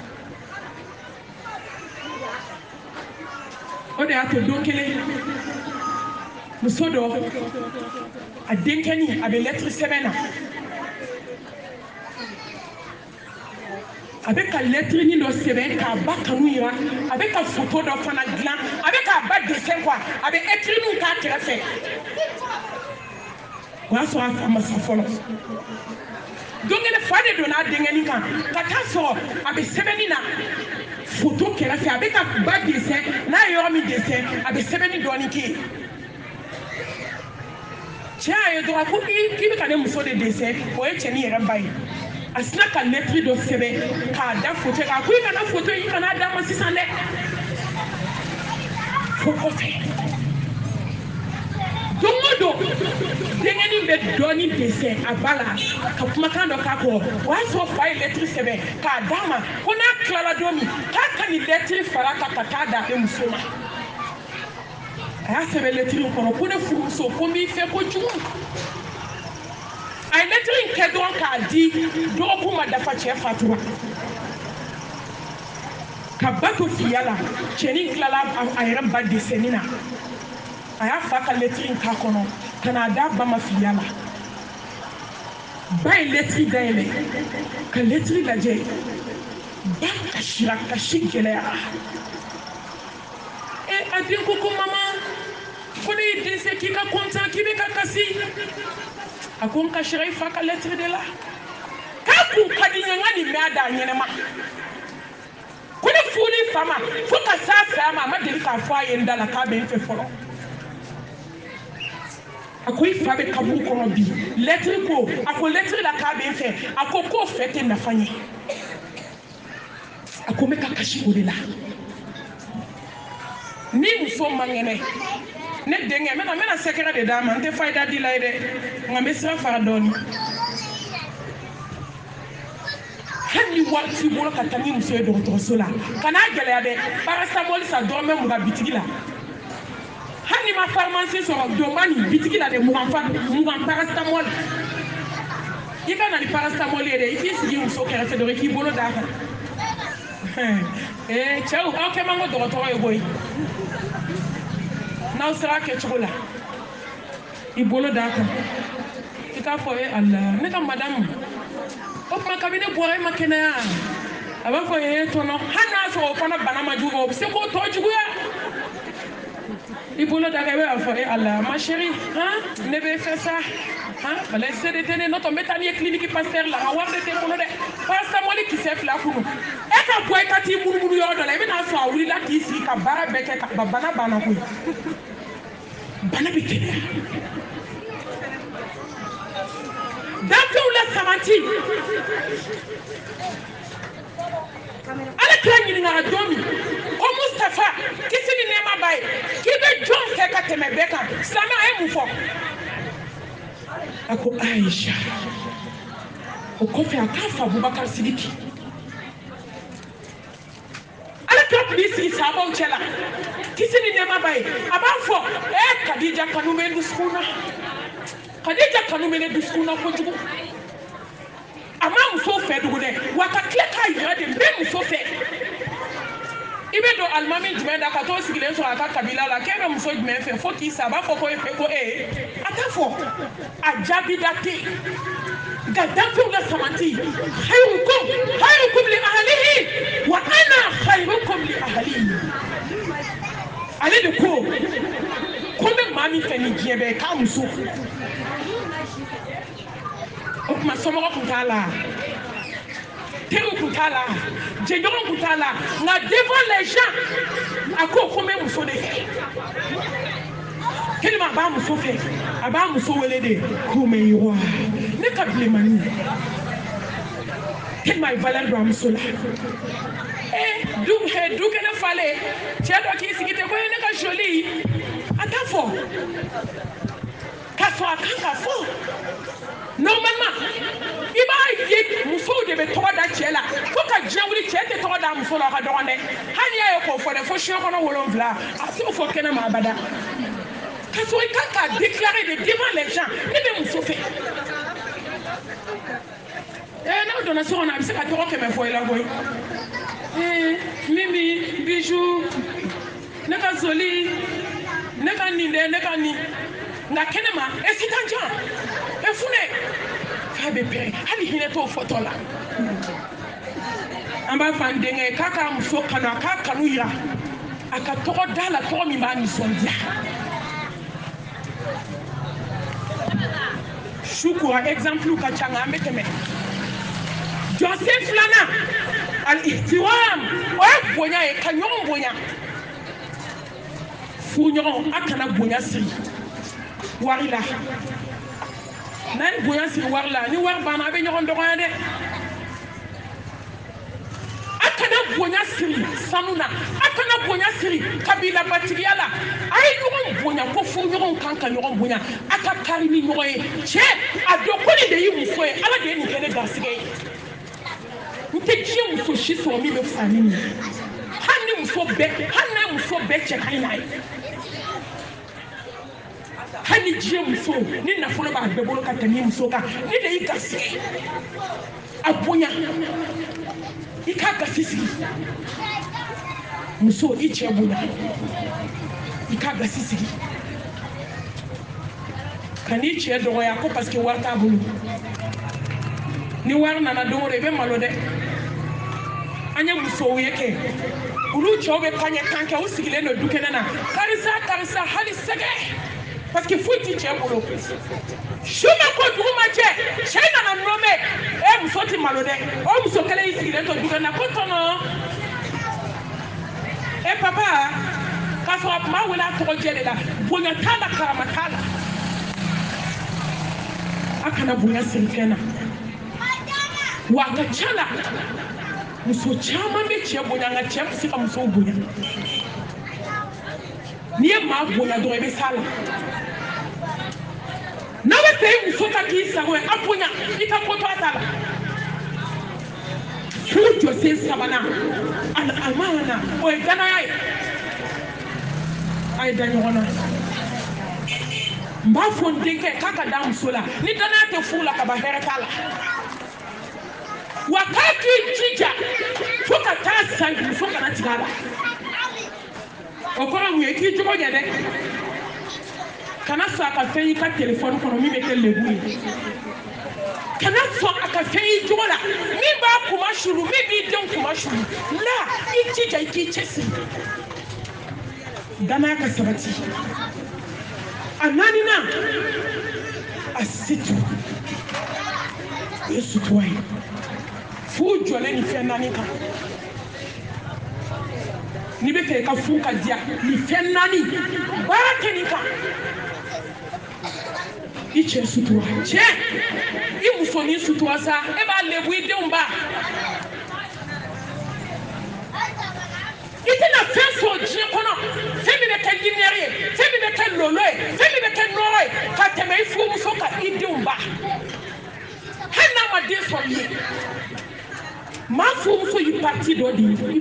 o de y'a to don kelen muso dɔ a denkɛni a bɛ lɛtiri sɛbɛn na a bɛ ka lɛtirini dɔ sɛbɛn k'a ba kanu yira a bɛ ka foto dɔ fana dilan a bɛ k'a ba dessin quoi a bɛ écrire k'a kɛrɛfɛ o y'a sɔrɔ a fa ma sa fɔlɔ don kelen fa de donna a denkɛni kan ka taa sɔrɔ a bɛ sɛbɛnni na foto kɛrɛfɛ a bɛ ka ba dessin n'a ye yɔrɔ min dessin a bɛ sɛbɛnni dɔɔnin kɛ yen cɛ a ye dɔrɔn ko k'i bɛ ka ne muso de dɛsɛ o ye cɛnin yɛrɛ ba ye a sina ka lɛtiri dɔ sɛbɛn k'a da foto kan ko i kana foto in i kana d'a ma sisan dɛ fo kɔfɛ don o don denkɛnin bɛ dɔɔnin dɛsɛ a ba la ka kumakan dɔ k'a kɔ o y'a sɔrɔ fa ye lɛtiri sɛbɛn k'a d'a ma ko n'a tilala don min k'a ka nin lɛtiri fara kan ka taa d'a muso ma a y'a sɛbɛn lɛtiri in kɔnɔ ko ne furumuso ko n b'i fɛ kojugu a ye lɛtiri in kɛ dɔrɔn k'a di dɔgɔkun ma dafa cɛ fatura ka ba to filiya la cɛnin tilala a yɛrɛ ba dɛsɛni na a y'a fa ka lɛtiri in k'a kɔnɔ ka n'a d'a ba ma filiya la ba ye lɛtiri dayɛlɛ ka lɛtiri lajɛ ba kasira kasi gɛlɛyara a den ko mama ko ne y'i dɛsɛ k'i ka kɔntan k'i bɛ ka kasi a ko n kasira i fa ka lɛtiri de la k'a kun ka di n ye n ka nin mɛn a da ɲɛnɛma ko ne furu fa ma fo ka s'a saya ma a ma deli k'a fɔ a ye n da la k'a bɛ n fɛ fɔlɔ a ko i fa bɛ kaburu kɔnɔ bi lɛtiri ko a ko lɛtiri la k'a bɛ n fɛ a ko k'o fɛ tɛ nafa ɲɛ a ko n bɛ ka kasi o de la ni muso man kɛnɛ ne denkɛ n bɛna sɛgɛrɛ de d'a ma n tɛ fayida di la ye dɛ nka n bɛ sira fara dɔɔnin hali ni wari t'i bolo ka taa ni muso ye dɔgɔtɔrɔso la kan'a gɛlɛya dɛ paracetamol san dɔrɔmɛ 20 bitigi la hali ni ma pharmacie sɔrɔ donba nin bitigi la de 20 paracetamol i ka na ni paracetamol ye dɛ i k'i sigi muso kɛrɛfɛ dɔrɔn i k'i bolo d'a kan cɛw aw kɛ man ko dɔgɔtɔrɔ ye koyi n'aw sera kɛ cogo la i bolo d'a kan i k'a fɔ ala ne ka madamu o tuma kabini ne bɔra e ma kɛnɛya a b'a fɔ tɔnɔ hali n'a sɔrɔ o fana bana ma jugu o bɛ se k'o tɔ juguya i bolo d'a kan i bɛ fɔ ala ma chérie ne bɛ fɛ sa wala se de tɛ ne n'o tɛ n bɛ taa n'i ye clinique Pasteur la nka wari de tɛ n bolo dɛ paracetamol kisɛ 2 kunu e ka bɔ i ka t'i munumunu yɔrɔ dɔ la i bɛna sɔrɔ a wulila k'i sigi ka baara bɛɛ kɛ ka bana banna koyi bana bɛ kɛnɛya danfɛnw la sabati ala kira ɲininkara don min ko Mustafa kisi ni nɛɛma b'a ye k'i bɛ jɔn fɛ ka tɛmɛ bɛɛ kan silamɛ a ye mun fɔ a ko Aisha o kɔfɛ a k'a fa Abubakar Sidiki ala kira tun b'i sigi sahabaw cɛ la kisi ni nɛɛma b'a ye a b'a fɔ Kadija kanu bɛ dusukun na Kadija kanu bɛ ne dusukun na kojugu a ma muso fɛ dugu dɛ wa ka tila k'a yira de n bɛ muso fɛ i bɛ don alimami jumɛn da ka t'o sigilen sɔrɔ a ka kabila la k'e bɛ muso jumɛn fɛ fo k'i sa a b'a fɔ ko a t'a fɔ a jaabi da tɛ yen nka danfɛnw la sabati khayrukum li ahlihi wa ana khayrukum li ahli ale de ko n bɛ maa min fɛ ni diɲɛ bɛɛ k'a muso o tuma somɔgɔ tun t'a la teriw tun t'a la jɛɲɔgɔn tun t'a la nka devant les gens a ko n bɛ muso de fɛ tellement a b'a muso fɛ a b'a muso wele de k'o mɛ yiwa ne ka bilenmanin tellement a ye valeur don a muso la du kɛnɛ falen cɛ dɔ k'i sigi ten ko ne ka jolie a t'a fɔ k'a sɔrɔ a kan ka fɔ normalement i b'a ye musow de bɛ tɔgɔ da cɛ la fo ka diɲɛ wuli cɛ tɛ tɔgɔ da muso la a ka dɔgɔn dɛ hali n'i y'a ye k'o fɔ dɛ fo siɲɛ kɔnɔ 7 a t'o fɔ kɛnɛ ma abada k'a sɔrɔ i kan k'a déclarer de devant les gens ne bɛ muso fɛ n'aw donna so kɔnɔ a bɛ se ka tɔgɔ 100 fɔ i la koyi Mimi Bijou ne ka Zoli ne ka nin dɛ ne ka nin nka kɛnɛ ma si t'an jan funɛ k'a bɛ pɛrɛn hali hinɛ t'o fɔtɔ la an b'a fɔ an denkɛ k'a k'a muso kanu a k'a kanu yira a ka tɔgɔ da la tɔgɔ min b'a nisɔndiya su kora exemple ka ca nka an bɛ tɛmɛ jɔsen 2nan al-ihtiram o ye bonya ye ka ɲɔgɔn bonya furuɲɔgɔn a kana bonya siri wari la nan bonya si war la ni war bana be ñoxon doxoya de akana bonya siri sanuna akana bonya siri kabila batigiya la ay ñoxon bonya ko fu ñoxon kanka ñoxon bonya aka kari ni ñoxoye che a do ko ni de yi muso ye ala de ni kene gasige nte jiye muso shi so mi be fani ni hanni muso be che kai hani jiye muso ni nafolo ba be bolo ka tani muso ka ni de yi gasige abonya ika gasisi muso iche bonya ika gasisi kani che dogo ya ko parce que warta bulu ni war nana dore be malo de anya muso yeke ulu chobe panye kanka usigile no dukene na karisa hali sege parce que fuiti che bulu shuma ko duma che chena na nome e muso ti malo de o muso kele isigile to dukene na ko tono e papa ka so ma wala to jele la bonya tala karama tala akana bonya sinkena waka chala muso chama be che bonya nga che sika muso bonya ni ma bonya do be sala na be te muso ta ki sawe aponya ita ko to atala fujo se sabana al amana o gana ay danyona mba fondeke kaka da muso la ni dana te fula ka ba heretala wakati jija fuka tasa muso kana tigala okora mu eki jogo nyade kana so aka feyi ka telephone kono mi bete lebu kana so aka feyi jogo la mi ba kuma shuru mi bi don kuma shuru la ijija iki chesi dana ka sabati anani na asitu yesu tuwai fu jole ni fenani ka ni be fe ka fu ka dia ni fenani barake ni ka iche sutuwa che i musoni sutuwa sa e ba lebu ide umba ite na fenso je kono femi be ka dinere femi be ka loloe femi be ka noroe ka teme ifu muso ka ide umba hana ma de so mi ma fu muso yi parti do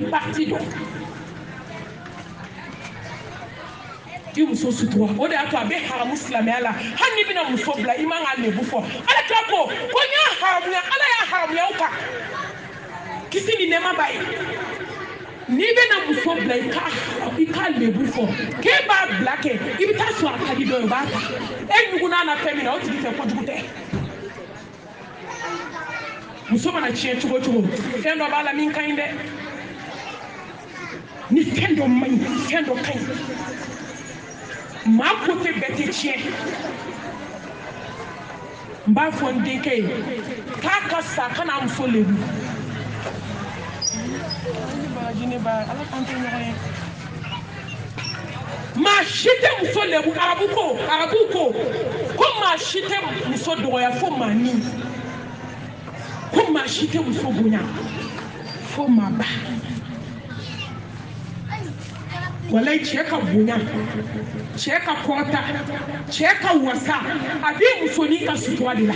di muso sutuwa o de ato abe haram islamia la hanni bina muso bla iman alebu fo ala ka ko nya haram ya ala ya haram ya uka kisi ni nema bai ni bina muso bla ika lebu fo ke ba blake ibita so akadi do ba ta enyuguna na femina o ti fe ko jugute muso mana chie chugo fendo bala min kainde ni fendo mai fendo kai ma kote bete chie mba fonde kai kaka sakana muso lebu ba ala kante nyoye ma shite muso lebu arabuko ko ma shite muso doya fo mani ko ma shite muso bonya fo maba wala cheka bonya cheka kota cheka wasa abi muso ni ka sutuwa dila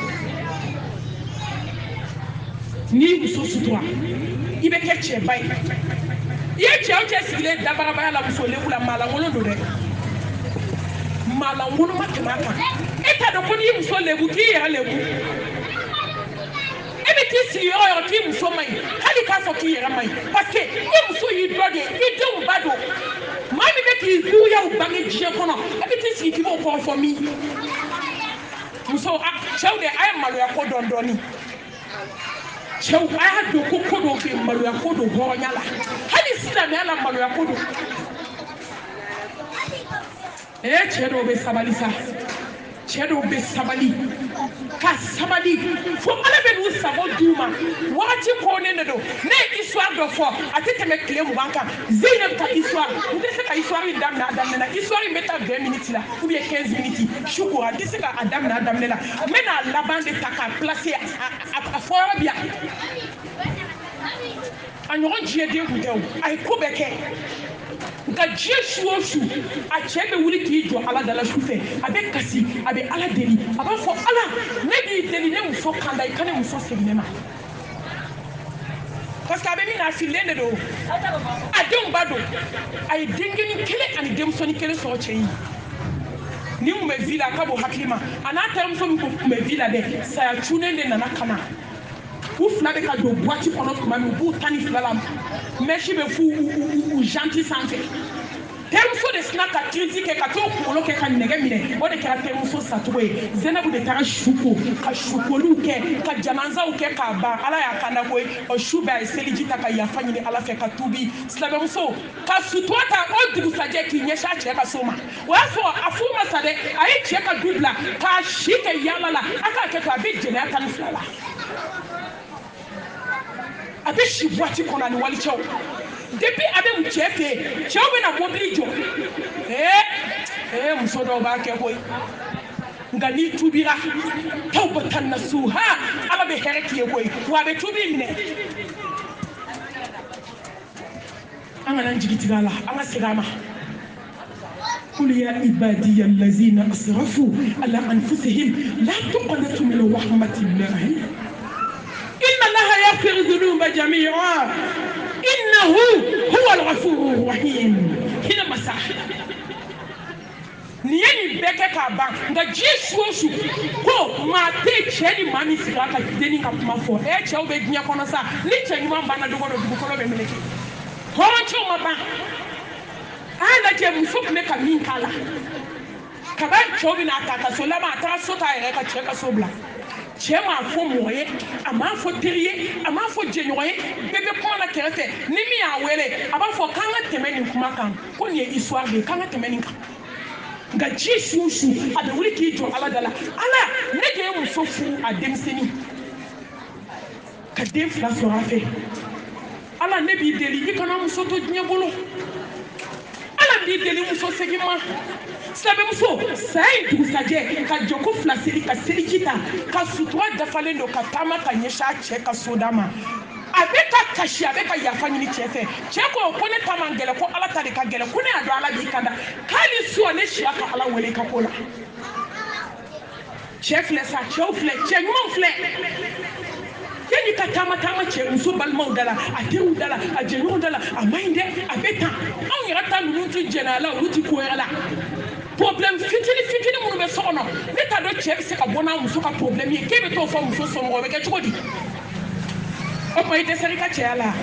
ni muso sutuwa ibe ke che bai ye che o che sigile dabara ba la muso lebu la mala ngolo do de mala ngolo matemaka eta do ko ni muso lebu ki ya lebu ebe ti si yo ti muso mai hali ka fo ki ya mai parce que e muso yi do de e de un bado mami be ki zu ya u bangi je kono ebe ti si ti mo ko fo mi muso a chewde ay malu ya ko dondoni chew ay do ko do ke malu ya ko do ho nyala hali sila me ala malu ya ko do chedo be sabali sa chedo be sabali ka sabali fo ala be nu sabo duma wati ko ne do ne histoire do fo atete me clé mu banka Zeynab ka histoire de se ka histoire dam na histoire meta 20 minutes là ou bien 15 minutes choukura de se ka adam na là mena la bande taka placer à fora bien anyo jie de gudew ay ko beke ga Jésus a chebe wuri ki jo ala dala shufe abe kasi abe ala deli aba fo ala ne bi deli ne mu fo kanda ikane mu fo segnema parce que abe mi na filene do adon bado ay dingini kele ani dem soni kele so cheyi ni mu me villa kabo haklima anata mu so mu me villa de sa chune de nana kana ou fla de ka do boîte kono kuma mi bu tani flalam meshi be fu ou gentil santé temso de snaka critique ka to ko loke ka nege mine o de kra temso satwe zenabu de tara shuko ka shukolu ke ka jamanza u ke ka ba ala ya kana ko o shuba e seliji ta ka ya fanyini ala fe ka tubi slabemso ka sutwata o dugu saje ki nyesha che ka soma wa so afuma sade ayi che ka dubla ka shike yalala aka ke ka bi jena tan flala abe shibwati kona ni wali chao depuis abe mchefe chao be na mobili jo musodo ba ke koy ngani tubira tawbatan nasuha ala be hereki koy wa be tubi mine anga nan jigitira la anga sigama قل يا عبادي الذين أسرفوا على أنفسهم لا تقنطوا من رحمة الله إن الله يغفر الذنوب جميعا إنه هو الغفور الرحيم هنا مساح niyeni beke ka ban nga jisuosu ko ma te cheni mami siraka deni ka kuma fo che obe gnya kono sa ni cheni mamba na dogo dugu ko be meleki ho cho ma ban ana je musuk me ka min kala ka ban chobi na ataka so la ma ta so ta ere ka che ka so bla che ma fo moye ama fo teriye ama fo jenyoye bebe ko na kerete ni mi awele aba fo kanga temeni kuma kan ko ni histoire de kanga temeni kan ga Jésus abe wuri ki jo ala dala ala ne ge mu so fu adem seni ka dem fla so afe ala ne bi deli ikana mu so to nyebolo ala bi deli mu so segima sabe mu so sai du saje ka joko fla seri ka seri kita ka sutwa da falendo ka tama ka nyesha che ka sodama abeka kashi abeka yafanyi ni chefe cheko kone tamangele ko ala tari ka gele kone ado ala bi kanda kali so ne shaka ala wele ka kola chef le sa chef le chenyum fle yeni ka tama che unso balma udala ateru dala ajenyu dala amainde abeta on yata nuntu jenala uti ko yala problem fitini munu be sono ne ta do chef se ka bona muso ka problem ye kebe to fo muso so mo be ke chodi o pa ite serika chela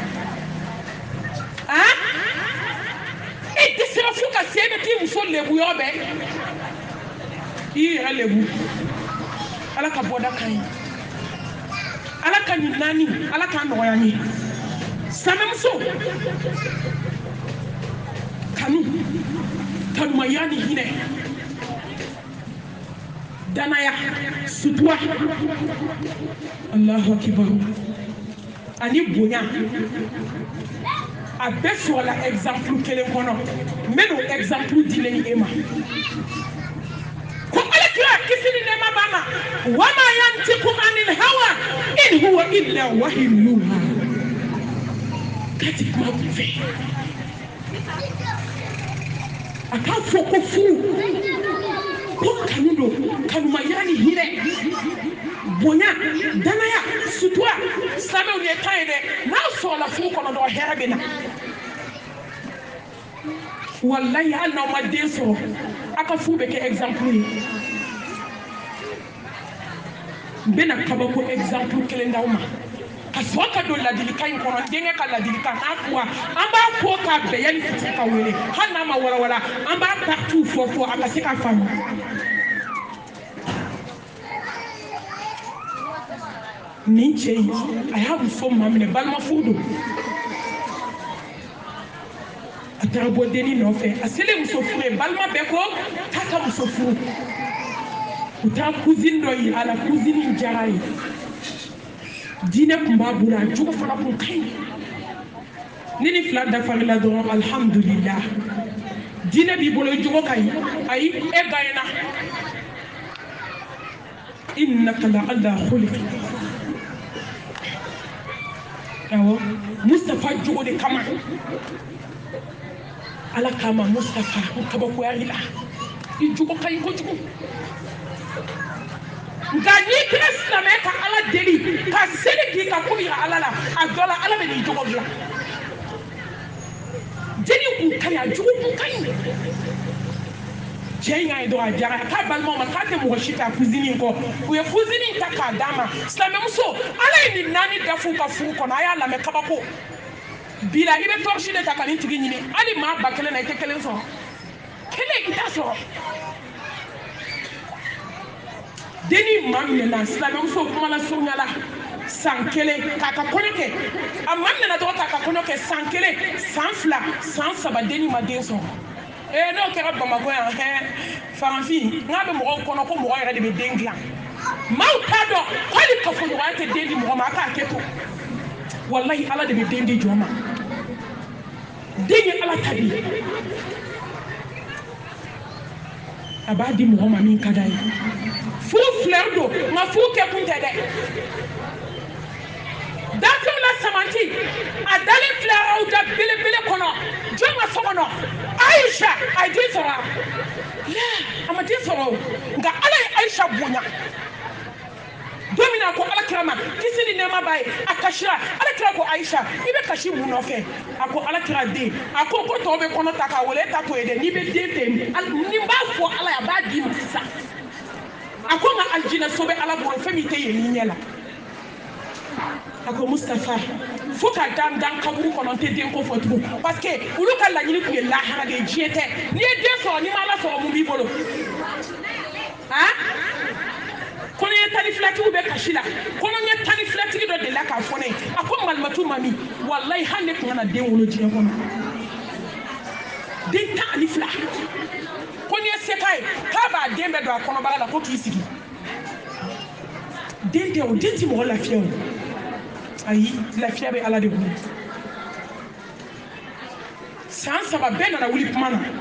ite sera fuka sebe ti muso lebu yobe ira lebu ala ka boda kan ala ka ni nani ala ka no yani samemso kanu mayani hine danaya sutwa Allahu akbar ani bonya abe sur la exemple kele kono meno exemple dileni ema ko ala kira kisini ne mabama wama yantiku anil hawa in huwa illa wahyun yuha kati ma kufe aka foko fu ko kanudo kanumayani hire bonya danaya sutwa sabe o de kaide na so la fu ko do herabina wallahi anna ma deso aka fu be ke exemple bena kabako exemple kele ndawma kasoka do la dilika in kono denge ka la dilika na kwa amba ko ka be yani ka wele hanna ma wala amba partout fofo aka sika famu ninche I have so mamne balma fudo atarabo deni no fe asele musofure balma beko tata musofuru u taa cousine dɔ yi a la cousine in diyara ye diinɛ kun b'a bolo a jogo fana kun ka ɲi ni ni fila dafarila dɔrɔn alhamdulillah diinɛ b'i bolo jogo ka ɲi ayi e gagné innaka la ala khuluqin awɔ Mustafa jogo de kama ala kama Mustafa ko kabakoyari la i jogo ka ɲi kojugu nka n'i kɛra silamɛ ka ala deli ka seli k'i ka ko yira ala la a dɔ la ala bɛ n'i jogo dilan deli kun ka ɲi a jogo kun ka ɲi cɛ in y'a ye dɔrɔn a diyara a k'a balimaw ma k'a tɛ mɔgɔ si ta cousine in kɔ u ye cousine in ta k'a d'a ma silamɛmuso ala ye nin naani dafu ka furu kɔnɔ a y'a lamɛn kabako bi la i bɛ torche de ta ka nin tigi ɲini hali maa ba kelen na i tɛ kelen sɔrɔ kelen i t'a sɔrɔ denni maa minɛna silamɛmuso kumala surunya la san kelen k'a ka kɔɲɔ kɛ a maa minɛna dɔrɔn k'a ka kɔɲɔ kɛ san kelen san fila san saba denni ma den sɔrɔ n'o kɛra Bamakɔ yan faranfin n'a bɛ mɔgɔw kɔnɔ ko mɔgɔ yɛrɛ de bɛ den dilan maaw t'a dɔn hali kafoɲɔgɔnya tɛ den di mɔgɔ ma a k'a kɛ to walahi ala de bɛ den di jɔn ma den ye ala ta di a b'a di mɔgɔ ma min ka d'a ye furu fleur don nka furu kɛ kun tɛ dɛ dafew la samanti a dalen filɛ aw da belebele kɔnɔ jɔn ka so kɔnɔ Aisha a ye den sɔrɔ a ma den sɔrɔ o nka ala ye Aisha bonya don min na ko ala kira ma kisi ni nɛɛma b'a ye a kasira ala kira ko Aisha i bɛ kasi mun nɔfɛ a ko ala kira den a ko tɔw bɛ kɔnɔ ta k'a wele e ta to ye dɛ n'i bɛ den fɛ ni n b'a fɔ ala ye a b'a d'i ma sisan a ko nka alijinɛ so bɛ ala bolo fɛn min tɛ yen ɲɛ la a ko Mustafa fo ka dan kaburu kɔnɔ n tɛ den ko fɔ tugun parce que olu ka laɲini tun ye lahara de ye diɲɛ tɛ n'i ye den sɔrɔ n'i ma ala sɔrɔ mun b'i bolo kɔnɔɲɛ tan ni filatigiw bɛ kasi la kɔnɔɲɛ tan ni filatigi dɔ delila k'a fɔ ne ye a ko malimatu mami walayi hali ne tun kana den wolo diɲɛ kɔnɔ den tan ani fila ko n'i ye se k'a ye k'a b'a den bɛɛ don a kɔnɔbara la ko k'i sigi den tɛ o den ti mɔgɔ lafiya o ayi lafiya bɛ ala de bolo san saba bɛɛ nana wuli kuma na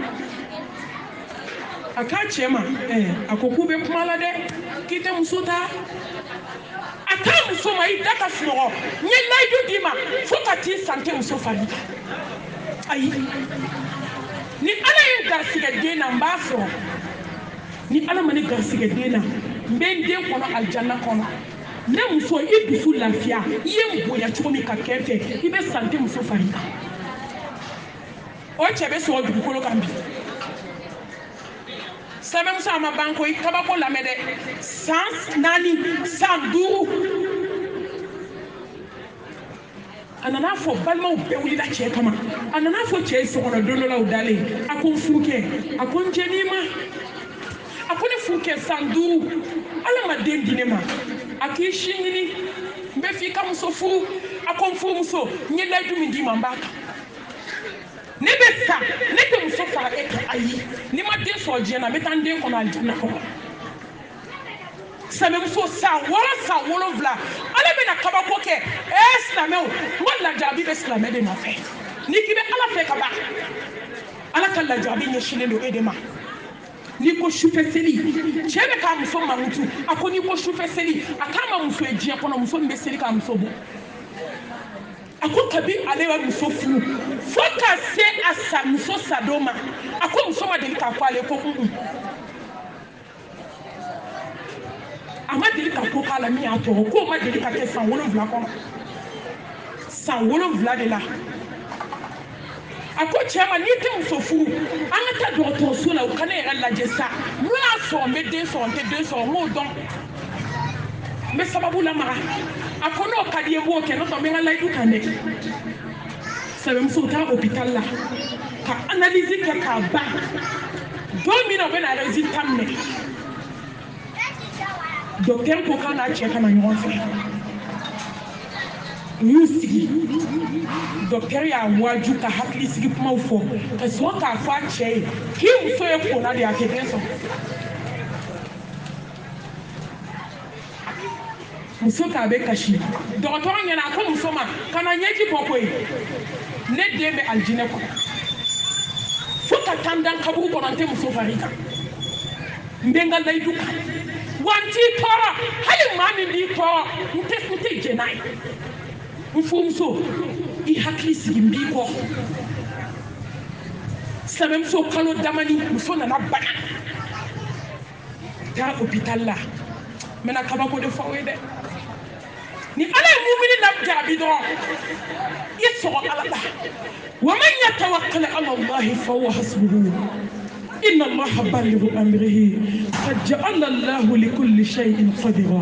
a k'a cɛ ma a ko k'u bɛ kuma la dɛ k'i tɛ muso ta a k'a muso ma i da ka sunɔgɔ n ye layidu d'i ma fo ka t'i san tɛ muso fari ayi ni ala ye n garisigɛ den na n b'a sɔrɔ ni ala ma ne garisigɛ den na n bɛ n den kɔnɔ alijanna kɔnɔ ne muso i dusu lafiya i ye n bonya cogo min ka kɛ n fɛ i bɛ san tɛ muso fari kan o cɛ bɛ sɔrɔ dugukolo kan bi sɛbɛnmuso a ma ban ko i kabako lamɛn dɛ san 4 san 5 a nana fɔ balimaw bɛɛ wulila cɛ kama a nana fɔ cɛ ye sokɔnɔ don dɔ la o dalen a ko n furukɛ a ko n jɛn'i ma a ko ne furukɛ san 5 ala ma den di ne ma a k'i si ɲini n bɛ f'i ka muso furu a ko n furumuso n ye layidu min d'i ma n b'a kan ne bɛ sa ne tɛ muso fara e kan ayi ni ma den sɔrɔ diɲɛ na n bɛ taa n den kɔnɔ alijanna kɔnɔ sɛbɛmuso san 6 san 7 ala bɛna kabako kɛ silamɛw n ko lajarabi bɛ silamɛ de nɔfɛ n'i k'i bɛ ala fɛ ka ban ala ka lajarabi ɲɛsinnen don e de ma n'i ko sufɛ seli cɛ bɛ k'a muso mankutu a ko n'i ko sufɛ seli a k'a ma muso ye diɲɛ kɔnɔ muso min bɛ seli k'a muso bɔ a ko kabi ale bɛ muso furu fo ka se a sa muso sadon ma a ko muso ma deli k'a fɔ ale ko a ma deli ka ko k'a la min y'a tɔɔrɔ k'o ma deli ka kɛ san 7 kɔnɔ san 7 de la a ko cɛ ma n'i tɛ muso furu an ka taa dɔgɔtɔrɔso la u ka ne yɛrɛ lajɛ sa n'o y'a sɔrɔ n bɛ den sɔrɔ n tɛ den sɔrɔ n b'o dɔn n bɛ sababu lamaga a ko n'o ka di ye n b'o kɛ n'o tɛ n bɛ n ka layidu kan dɛ sɛbɛnmuso taa hôpital la ka analyse kɛ k'a ban don min na u bɛ na résultat minɛ docteur ko k'a n'a cɛ ka na ɲɔgɔn fɛ u y'u sigi docteur y'a waaju ka hakilisigi kumaw fɔ ka sɔrɔ k'a fɔ a cɛ ye k'i muso ye kona de ye a tɛ den sɔrɔ muso k'a bɛ kasi dɔgɔtɔrɔ ɲɛna a ko muso ma ka na ɲɛji bɔ koyi ne den bɛ alijinɛ kɔnɔ fo ka taa n dan kaburu kɔnɔ n tɛ muso fari kan n bɛ n ka layidu kan wa n t'i tɔɔrɔ hali maa min b'i tɔɔrɔ n tɛ jɛn n'a ye n furumuso i hakili sigi n b'i kɔ sinamuso kalo damani muso nana bana taa hôpital la n bɛna kabako de fɔ aw ye dɛ ni ala ye mumini lajaabi dɔrɔn i sɔgɔ ala la wa man yatawakkal ala allahi fa huwa hasbuhu inna allaha balighu amrihi qad ja'ala allahu li kulli shay'in qadira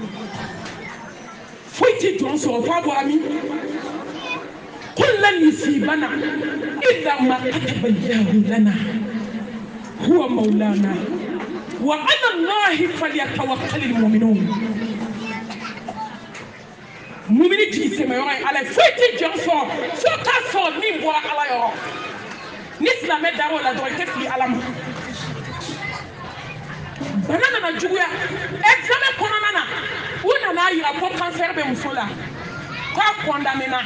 foyi tɛ jɔn sɔrɔ f'a bɔra min قل لن يصيبنا إلا ما كتب الله لنا هو مولانا وعلى الله فليتوكل المؤمنون مؤمنين تيسمى يوري على فيتي جنسو فوتا صور مين بوا على يورو نسلا مدارو لا دول تفلي علم banana na juguya examen kɔnɔna na u nana yira ko cancer bɛ muso la k'a condamné na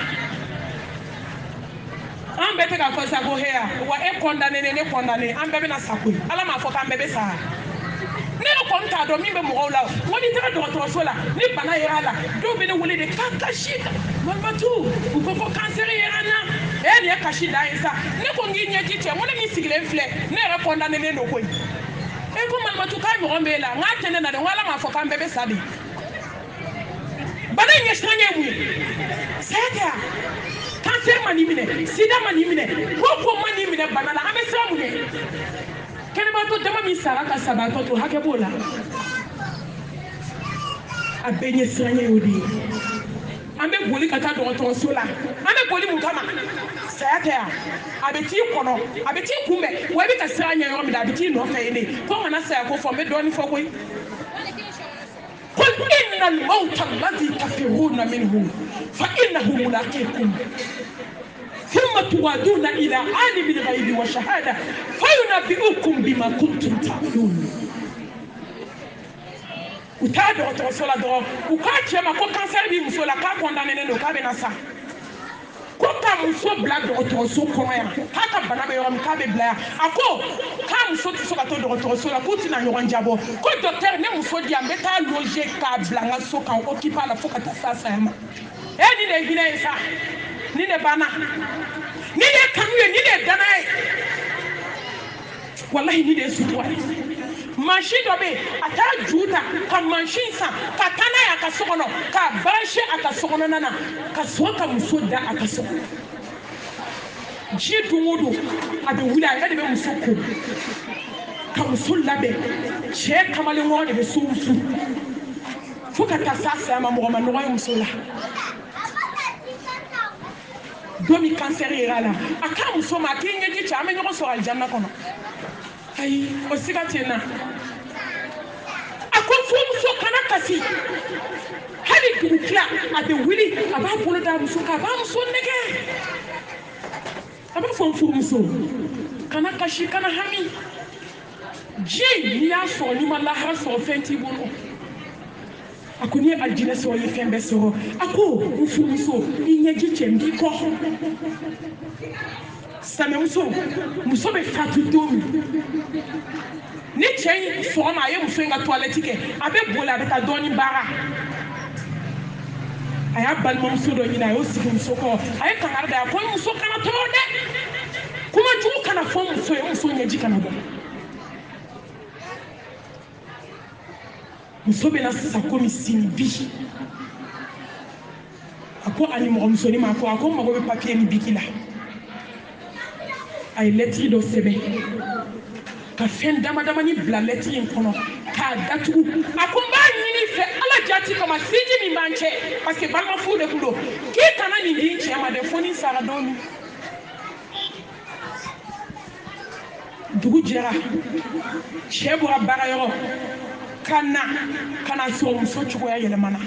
an bɛɛ tɛ k'a fɔ sa ko heya wa e condamné ne condamné an bɛɛ bɛna sa koyi ala m'a fɔ k'an bɛɛ bɛ sa ne yɛrɛ kɔni t'a dɔn min bɛ mɔgɔw la o n'i taara dɔgɔtɔrɔso la ni bana yera a la dɔw bɛ ne wele de k'a kasi malimatu u ko ko cancer yera n na nin ye kasi da ye sa ne ko n k'i ɲɛji cɛ n ko ne min sigilen filɛ ne yɛrɛ condamné ne don koyi e ko malimatu k'a ɲɔgɔn b'e la n k'a tɛ ne na dɛ n ko ala m'a fɔ k'an bɛɛ bɛ sa de bana in ɲɛsiranɲɛ ye mun ye saya tɛ yan cancer ma ni minɛ sida ma ni minɛ ko ma ni minɛ bana la an bɛ siran mun ye kɛnɛbaatɔ dama min sara ka sabatɔ to hakɛ b'o la a bɛɛ ɲɛsiranɲɛ y'o de ye an bɛ boli ka taa dɔgɔtɔrɔso la an bɛ boli mun kama saya tɛ yan a bɛ t'i kɔnɔ a bɛ t'i kunbɛn wa i bɛ ka siran ɲɛ yɔrɔ min na a bɛ t'i nɔfɛ yen de fo n kana saya ko fɔ n bɛ dɔɔnin fɔ koyi قل إن الموت الذي تفرون منه فإنه ملاقيكم ثم توادون إلى عالم الغيب والشهادة فينبئكم بما كنتم تعملون utaado otosola do ukache ma ko cancer bi muso la ka condamné no ka be na sa ko ka muso bla do otoso ko ya haka bana be yoro mi ka be bla ako ka muso ti so ka to do otoso la ko ti na yoron jabo ko docteur ne muso di ambe ta loger ka bla nga so kan occuper la fo ka ta sa sa ma ni ne gine sa ni ne bana ni ne kanu ni ne dana wallahi ni ne suwa machine dɔ bɛ a taa ju ta ka machine san ka taa n'a ye a ka so kɔnɔ ka branché a ka so kɔnɔna na ka sɔn ka muso da a ka so kɔnɔ ji don o don a bɛ wuli a yɛrɛ de bɛ muso ko ka muso labɛn cɛ kamalen wɔɔrɔ de bɛ so wusu fo ka taa s'a saya ma mɔgɔ ma nɔgɔ ye muso la dɔ min cancer yera a la a k'a muso ma a k'i ɲɛji cɛ an bɛ ɲɔgɔn sɔrɔ alijanna kɔnɔ ayi o siga tɛ na a ko furumuso kana kasi hali dugu tila a bɛ wuli a b'a bolo da muso kan a b'a muso nɛgɛ a b'a fɔ n furumuso kana kasi kana hami diɲɛ n'i y'a sɔrɔ n'i ma lahara sɔrɔ fɛn t'i bolo a ko n'i ye alijinɛ sɔrɔ i ye fɛn bɛɛ sɔrɔ a ko n furumuso i ɲɛji cɛ n b'i kɔ sinamuso muso bɛ fatu don min ni cɛ in sɔgɔma a ye muso in ka toilette kɛ a bɛ boli a bɛ taa dɔɔni baara a y'a balimamuso dɔ ɲini a y'o sigi muso kɔrɔ a ye kangari da a ko muso kana tɔɔrɔ dɛ kumajugu kana fɔ muso ye muso ɲɛji kana bɔ muso bɛ na sisan komi sini bi a ko a ni mɔgɔmusonin ma a ko n mago bɛ papiye ni biki la a ye lɛtiri dɔ sɛbɛn ka fɛn dama damani bila lɛtiri in kɔnɔ k'a datugu a ko n b'a ɲini i fɛ ala jati kama sinji min b'an cɛ parce que balimafuru de kun don k'i kana nin di n cɛ ma dɛ fo ni sara dɔɔni dugu jɛra cɛ bɔra baarayɔrɔ ka na sɔrɔ muso cogoya yɛlɛmana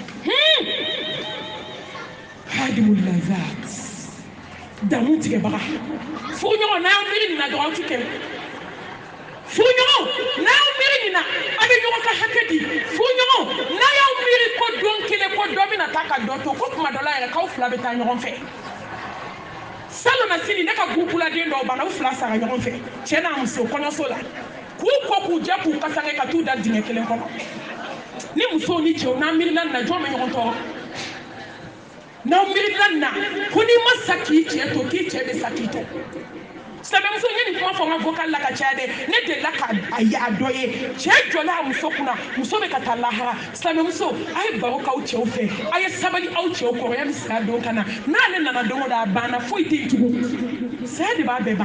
hadimul lazat damu tigɛbaga furu ɲɔgɔn n'a miiri nin na dɔrɔn aw ti kɛlɛ Funyo, now Mirina, I mean, you want a haketi. Funyo, now Miri don't kill a code domina taka doto, cook Madola and a cow flabet on your own face. Salon a city, never Gupula Dindo, Bano Flassa on your own face. Chenam so, Conosola. Kuku Japu Kasaka to that dinner. Nimuso Nicho, now Milan, na German on top. Now Milan, Kunima Saki, to teach every Sakito. Sababu yeni kwa foma vocal la kachade ne de la ka ayadoye chejola musokuna musome katalaha sababu so ay baroka uche ofe ay sabali uche okoro ya misado kana na ne na dongo da bana foiti tugu sade ba beba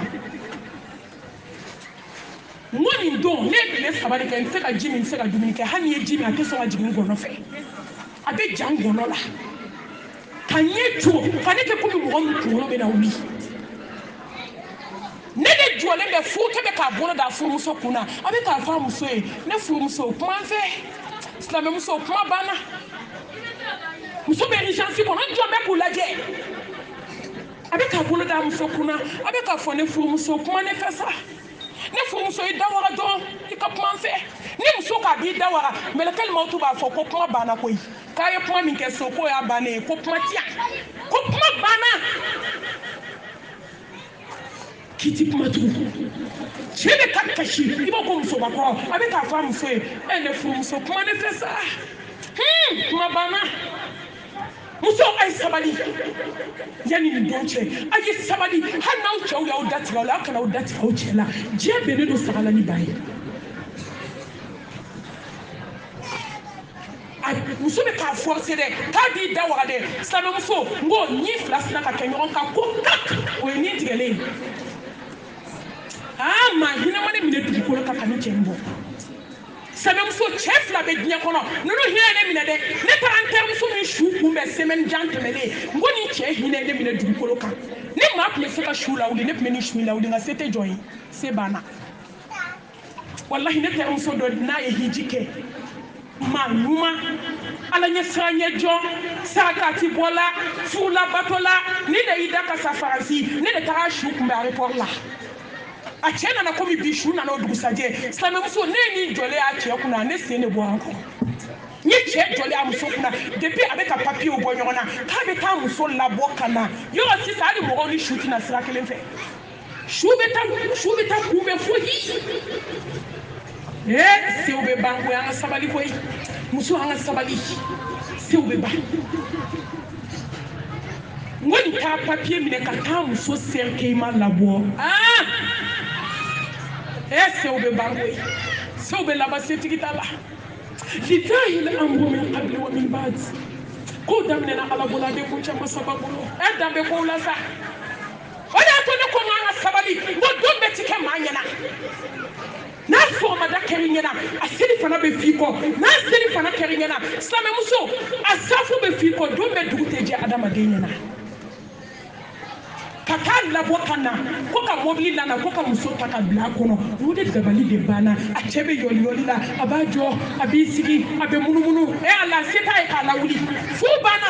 ngoni ndo ne le sabali ka nteka jimi nteka duminike hani ye jimi akeso wa jimi ngono fe abe jango no la kanye tu kaneke kumi mo ntu be na umi nede juale be fu kebe ka bono da fu muso kuna abe ka fa muso e ne fu muso kuma fe islam muso kuma bana muso be ni chance ko njo be kula je abe ka bono da muso kuna abe ka fo ne fu muso kuma ne fesa ne fu muso e dawara do e ka kuma fe ne muso ka bi dawara mele kal mautu ba fo ko kuma bana ko yi ka ye kuma min ke so ko ya bana ko kuma tia ko kuma bana kiti kuma tu chebe kakashi ibo ko muso ba ko abe ka fa muso e ne fu muso kuma ne fesa kuma bana muso ay sabali yani ni donche ay sabali hana u chaw ya udati wala kana udati fa uchela jebe ne do sagala ni bayi muso be ka forcer de ka di dawara de sabe muso ngo ni flas na ka kenyon ka ko kak o ni tigele ma hina mane mine dukolo ka kanu chembo sabe muso chef la be nya kono nunu hina ne mine de ne paranter muso mi shu kumbe semaine jantemele ngoni che hina ne mine dukolo ka ne ma ple feka shu la udi ne pme ni shu la udi nga sete joy se bana wallahi ne ter muso do na ye hijike ma numa ala nya sanye jo sakati bola fula batola ni de ida ka safarasi ni de tara shu kumbe airport la achena na komi bishu na no dugusaje slame muso ne ni jole ache kuna ne se ne bo anko ni che jole amuso kuna depuis avec a papier o bonyona ka be ka muso labo kana yo si sa ali mo ni shoot na sira kele fe shubeta kumbe foyi se o be bango ya sabali koyi muso anga sabali se o be ba ngoni ka papier mine ka ta muso serke ma labo se o be bango se o be laba setikitala litahi al-amru min qabl wa min ba'd ko damne na ala bola de ko chama sababu dambe ko la sa oda to ne ko nga sabali ngo dombe tike manyana na forma da kerinyana asiri fana be fiko na asiri fana kerinyana slame muso asafu be fiko dombe duguteje adama denyana kaka labo kana ko ka mobili lana ko ka muso taka bla kono wude dabali de bana achebe yoli la abajo abisigi abe munumunu ala seta e kala wuli fu bana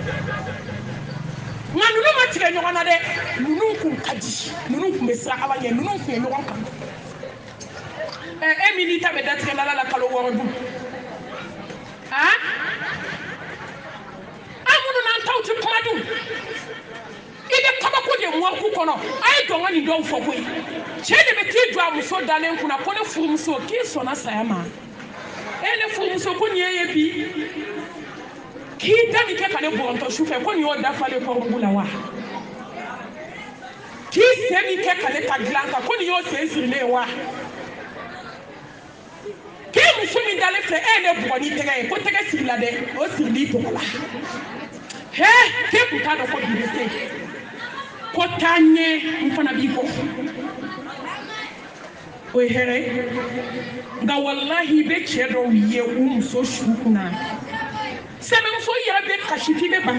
nganunu matire nyona de nunu kun kaji nunu kun besa abanye nunu kun nyona kan Emily tabe datre la kalo worodu amunu nan tawti kumadu ide kaba ko de mo ku kono ay do ngani do foko yi chede be ti do amuso dalen kuna ko ne fu muso ki so na sayama ele fu muso ko nyeye bi ki dani ke kale bonto shufe ko ni o da fale ko ngula wa ki semi ke kale ta glanka ko ni o se sirle wa ki muso mi dale fe ele boni tege ko tege sirla de o sirli to la ke puta do ko bi kotanye mfana biko o here nga wallahi be chedo ye so shukuna sebe so ya be kashifi be ba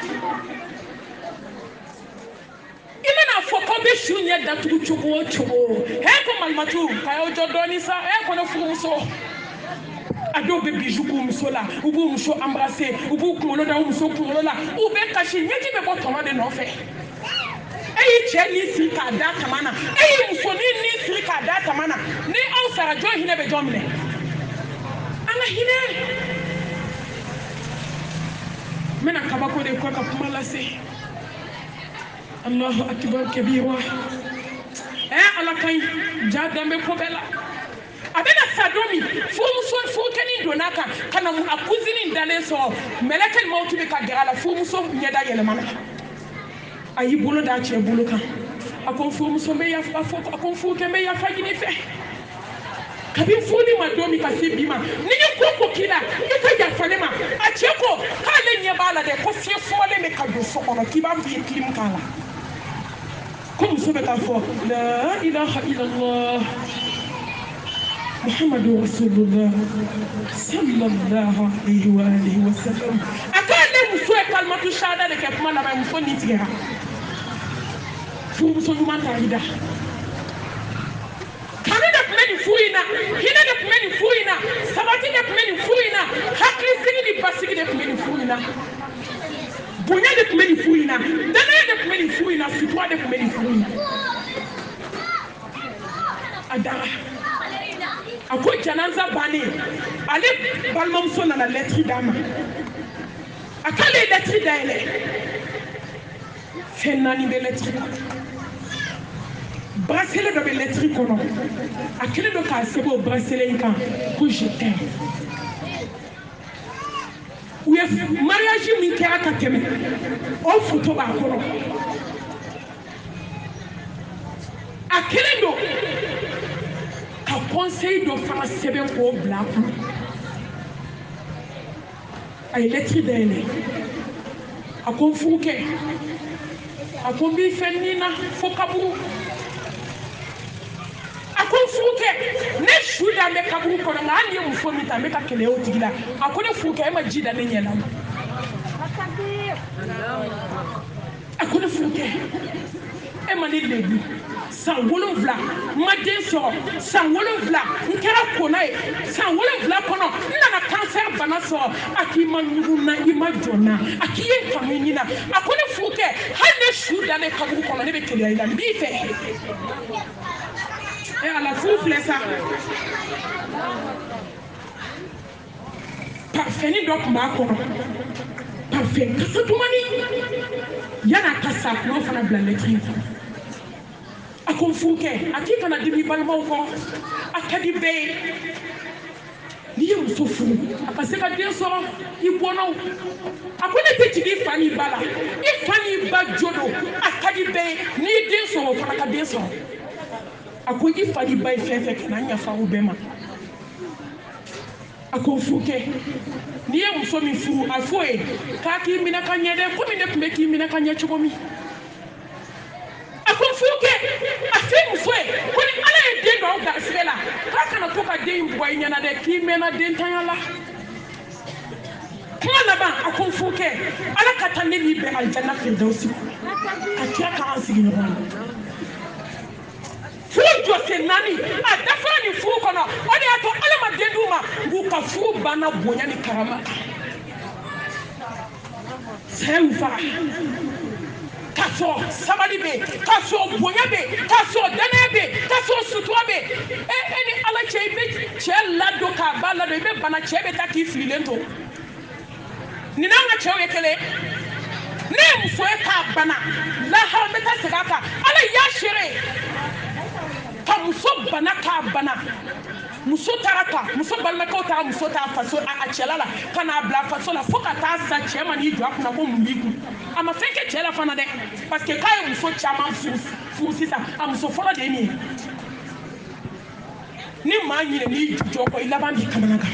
imena foko be shunya datu chugo ko malmatu kayo jodoni sa ko no fuso ado be bijuku musola ubu muso embrasser ubu kumolo da muso kumolo la ube kashi nyeti be botoma de no fe eyi cheni si ka data mana eyi musoni ni si ka data mana ni sara jɔn hinɛ bɛ jɔn minɛ an ka hinɛ n bɛna kabako de kɔ ka kuma lase Allahu akbar kabira ala ka ɲi ja danbe ko bɛɛ la a bɛna sa don min furukɛnin donna kan ka na a cousine dalen sɔrɔ mɛlɛkɛ mawutu bɛ ka gɛrɛ a la furumuso ɲɛda yɛlɛmana a y'i bolo d'a cɛ bolo kan a ko n furumuso n bɛ yafa a ko n furukɛ n bɛ yafa ɲini fɛ kabini furuni ma don min ka se bi ma ni ye ko k'i la i ka yafa ne ma a cɛ ko k'ale ɲɛ b'a la dɛ ko fiɲɛ sumalen bɛ ka don so kɔnɔ k'i b'a fɔ i ye kilim k'a la ko muso bɛ k'a fɔ la ilaha illallah muhammadu rasulullah sallallahu alayhi wa alihi wa sallam a k'ale muso ye kalimatu shahada de kɛ kuma laban muso ni tigɛra furumuso ɲuman t'a yida kanu de tun bɛ nin furu in na hinɛ de tun bɛ nin furu in na sabati de tun bɛ nin furu in na hakilisigi ni basigi de tun bɛ nin furu in na bonya de tun bɛ nin furu in na danaya de tun bɛ nin furu in na sutura de tun bɛ nin furu in na a dara a ko janaza bannen ale balimamuso nana lɛtiri d'a ma a k'ale ye lɛtiri dayɛlɛ fɛn 4 bɛ lɛtiri kɔnɔ bracelet dɔ bɛ lɛtiri kɔnɔ a kɛlen don k'a sɛbɛn o bracelet in kan ko je t'aime u ye mariage min kɛra ka tɛmɛ o photo b'a kɔnɔ a kɛlen don ka conseil dɔ fana sɛbɛn k'o bila a kɔnɔ a ye lɛtiri dayɛlɛ a ko n furukɛ a ko n b'i fɛ nin na fo kaburu a ko n furukɛ ne su da n bɛ kaburu kɔnɔ nka hali ni ye muso min ta n bɛ ka kɛlɛ o tigi la a ko ne furukɛ e ma ji da ne ɲɛ la a ko ne furukɛ e ma ne lebu san 7 ma den sɔrɔ san 7 n kɛra kona ye san 7 kɔnɔ n nana cancer bana sɔrɔ a k'i ma ɲugun i ma jɔ n na a k'i ye kanu ɲini na a ko ne furukɛ hali ne su da ne kaburu kɔnɔ ne bɛ keleya i la n b'i fɛ ala furu filɛ sa parfɛni dɔ tun b'a kɔnɔ parfɛn kasa dumani yan'a ka sa kuma fana bila lɛtiri kɔnɔ a ko n furukɛ a k'i kana dimi balimaw kɔ a ka di bɛɛ ye n'i ye muso furu a ka se ka den sɔrɔ i bɔnnaw a ko ne tɛ jigin i fa n'i ba la i fa n'i ba jo don a ka di bɛɛ ye n'i ye den sɔrɔ o fana ka den sɔrɔ a ko i fa n'i ba ye fɛn fɛn kana ɲafa o bɛɛ ma a ko n furukɛ n'i ye muso min furu a fɔ ye k'a k'i minɛ ka ɲɛ dɛ komi ne tun bɛ k'i minɛ ka ɲɛ cogo min a ko n furukɛ a f'i muso ye ko ni ala ye den don aw garisigɛ la k'a kana to ka den in bugɔ i ɲɛna dɛ k'i mɛnna dentanya la kuma laban a ko n furukɛ ala ka taa ne n'i bɛn alijanna firidawusi a kira k'an sigi ɲɔgɔn na furu jɔsen 4 a dafara nin furu kɔnɔ o de y'a to ala ma den d'u ma k'u ka furu banna bonya ni karama saya y'u faga k'a sɔrɔ sabali bɛ yen k'a sɔrɔ bonya bɛ yen k'a sɔrɔ danaya bɛ yen k'a sɔrɔ sutura bɛ yen e ni ala cɛ i bɛ cɛ ladon k'a ba ladon i bɛ bana cɛ bɛ taa k'i fililen to nin n'an ka cɛw ye kelen ne ye muso ye k'a bana lahara n bɛ taa segin a kan ala y'a seere ka muso bana k'a bana muso taara ta muso balimakɛw taara muso ta faso a cɛla la ka n'a bila faso la fo ka taa sa cɛ ma n'i jɔ a kunna ko mun b'i kun a ma fɛn kɛ cɛ la fana dɛ parce que k'a ye muso caman furu sisan a muso fɔlɔ de ye nin ye ni maa ɲinɛ n'i jɔ kɔ i laban b'i kamana kan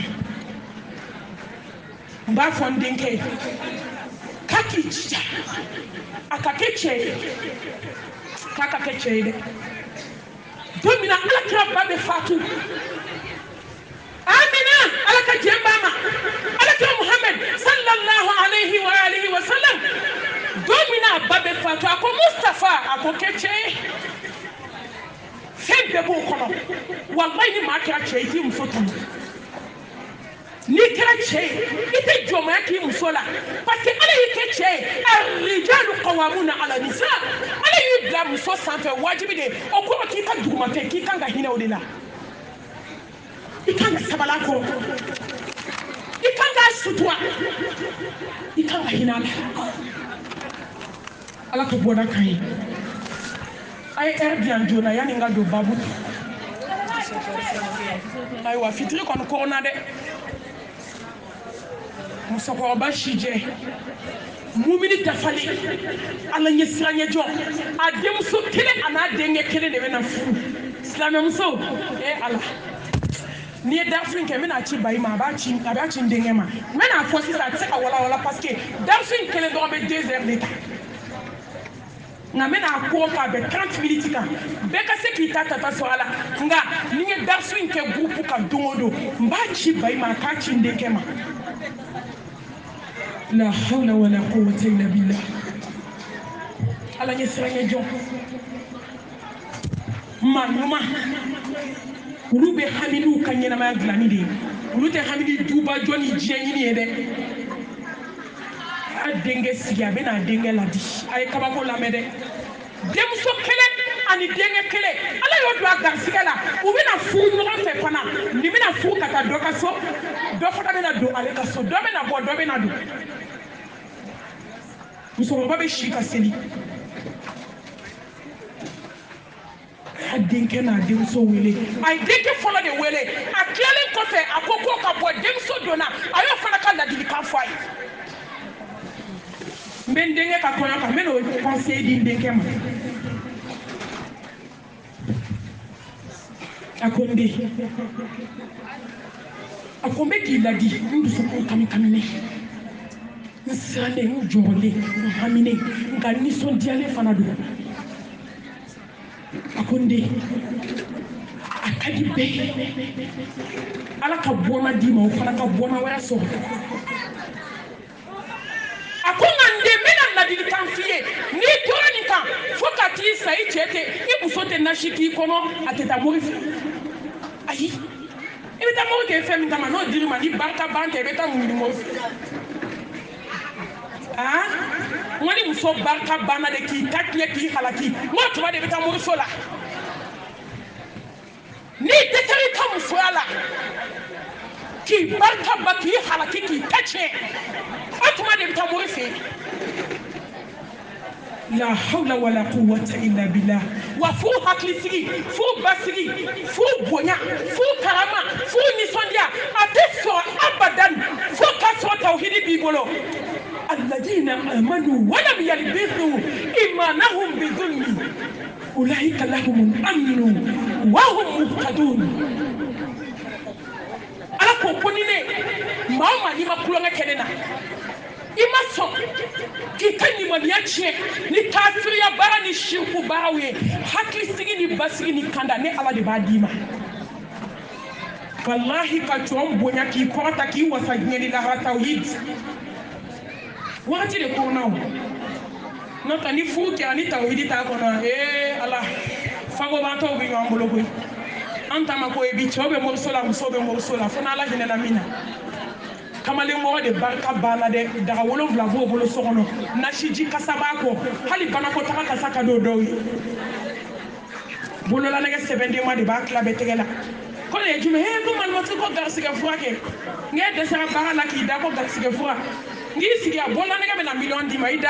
n b'a fɔ n denkɛ ye k'a k'i jija a ka kɛ cɛ ye k'a ka kɛ cɛ ye dɛ don min na alakira ba bɛ fatu amina ala ka jɛn ba ma alakira muhammed sallallahu alayhi wa alihi wa sallam don min na a ba bɛ fatu a ko mustafa a ko kɛ cɛ ye fɛn bɛɛ b'o kɔnɔ walayi ni maa kɛra cɛ ye i t'i muso tɔmɔ n'i kɛra cɛ ye i tɛ jɔnmaya k'i muso la parce que ala y'i kɛ cɛ ye arrijalu qawwamuna ala nisa ala y'i bila muso sanfɛ wajibi de o kɔrɔ k'i ka duguma tɛ k'i kan ka hinɛ o de la i kan ka sabala kɔrɔ i kan ka sutura i kan ka hinɛ ala ka bɔda kan ye a ye heure di yan joona yanni n ka don babu ayiwa fitiri kɔni kɔrɔna dɛ musokɔrɔba si jɛ mumini dafalen ala ɲɛ siran ɲɛjɔ a denmuso kelen a n'a denkɛ kelen de bɛna furu silamɛmuso ala n'i ye darifin kɛ n bɛna ci bayi ma a b'a ci n denkɛ ma n bɛna fɔ sisan a tɛ se ka walawala parce que darifin kelen dɔrɔn bɛ 2 heures de ta nka n bɛna ko k'a bɛn 30 minutes kan bɛɛ ka se k'i ta tata sɔrɔ a la nka ni n ye darifin kɛ groupe kan don o don n b'a ci bayi ma a k'a ci n denkɛ ma la hawla wala quwwata illa billah ala ɲɛ siran ɲɛjɔ maa ɲuman olu bɛ hami n'u ka ɲɛnamaya dilanni de ye olu tɛ hami ni duba jɔ ni diɲɛ ɲini ye dɛ a denkɛ sigi a bɛna a denkɛ ladi a ye kabako lamɛn dɛ denmuso kelen ani denkɛ kelen ala y'o don a garisigɛ la u bɛna furu ɲɔgɔn fɛ fana nin bɛna furu ka taa dɔ ka so dɔ fana bɛna don ale ka so dɔ bɛna bɔ dɔ bɛna don musokɔrɔba bɛ si ka seli a denkɛ n'a denmuso wele a ye denkɛ fɔlɔ de wele a tilalen kɔfɛ a ko k'o ka bɔ denmuso donna a y'o fana ka ladilikan fɔ a ye n bɛ n denkɛ ka kɔɲɔ kan n bɛ n'o conseil di n denkɛ ma a ko n den a ko n bɛ k'i ladi n dusukun kami kaminen n sirannen n jɔrɔlen n haminen nka nisɔndiyalen fana don a ko n den a ka di bɛɛ ye ala ka bɔnna d'i ma o fana ka bɔnna wɛrɛ sɔrɔ a ko nka n den n bɛna ladilikan f'i ye n'i tora nin kan fo ka t'i sa i cɛ tɛ i muso tɛ nasi k'i kɔnɔ a tɛ taa mori fɛ ayi i bɛ taa mori kɛ fɛn min kama n'o dir'i ma ni barika ban tɛ i bɛ taa mun ɲini mori fɛ n ko ni muso barika banna de k'i ta tiɲɛ k'i halaki n ko tuma de bɛ taa moriso la n'i dɛsɛra i ka musoya la k'i barika ban k'i halaki k'i ta tiɲɛ o tuma de bɛ taa mori fɛ yen la hawla wala quwwata illa billah wa fu hakilisigi fu basigi fu bonya fu karama fu nisɔndiya a tɛ sɔrɔ abadan fo ka sɔrɔ tawhidi b'i bolo الذين آمنوا ولم يلبسوا إيمانهم بظلم أولئك لهم الأمن وهم مهتدون ala ko koni ne maa o maa n'i ma kulonkɛ kɛ ne na i ma sɔn k'i ka limaniya tiɲɛ ni kafiriya baara ni shirku baaraw ye hakilisigi ni basigi ni kanda ne ala de b'a d'i ma wallahi ka jɔn bonya k'i kɔrɔta k'i wasa ɲɛni lahara tawhid wagati de kɔnɔ o n'o tɛ ni furu kɛra ni tawhidi t'a kɔnɔ ala fagobantɔw bɛ ɲɔgɔn bolo koyi an ta ma ko ye bi cɛw bɛ moriso la musow bɛ moriso la fo n'ala hinɛna min na kamalen mɔgɔ de barika banna dɛ daga 7 b'o bolo so kɔnɔ nasiji kasa b'a kɔ hali banakɔtaga kasa ka d'o dɔw ye bololanɛgɛ sɛbɛndenma de b'a tila bɛɛ tɛgɛ la ko nin ye jumɛn ko malimatu ko garisigɛ fura kɛ n ye dɛsɛra baara la k'i da ko garisigɛ fura n'i sigi a bololanɛgɛ bɛna 1 million d'i ma i da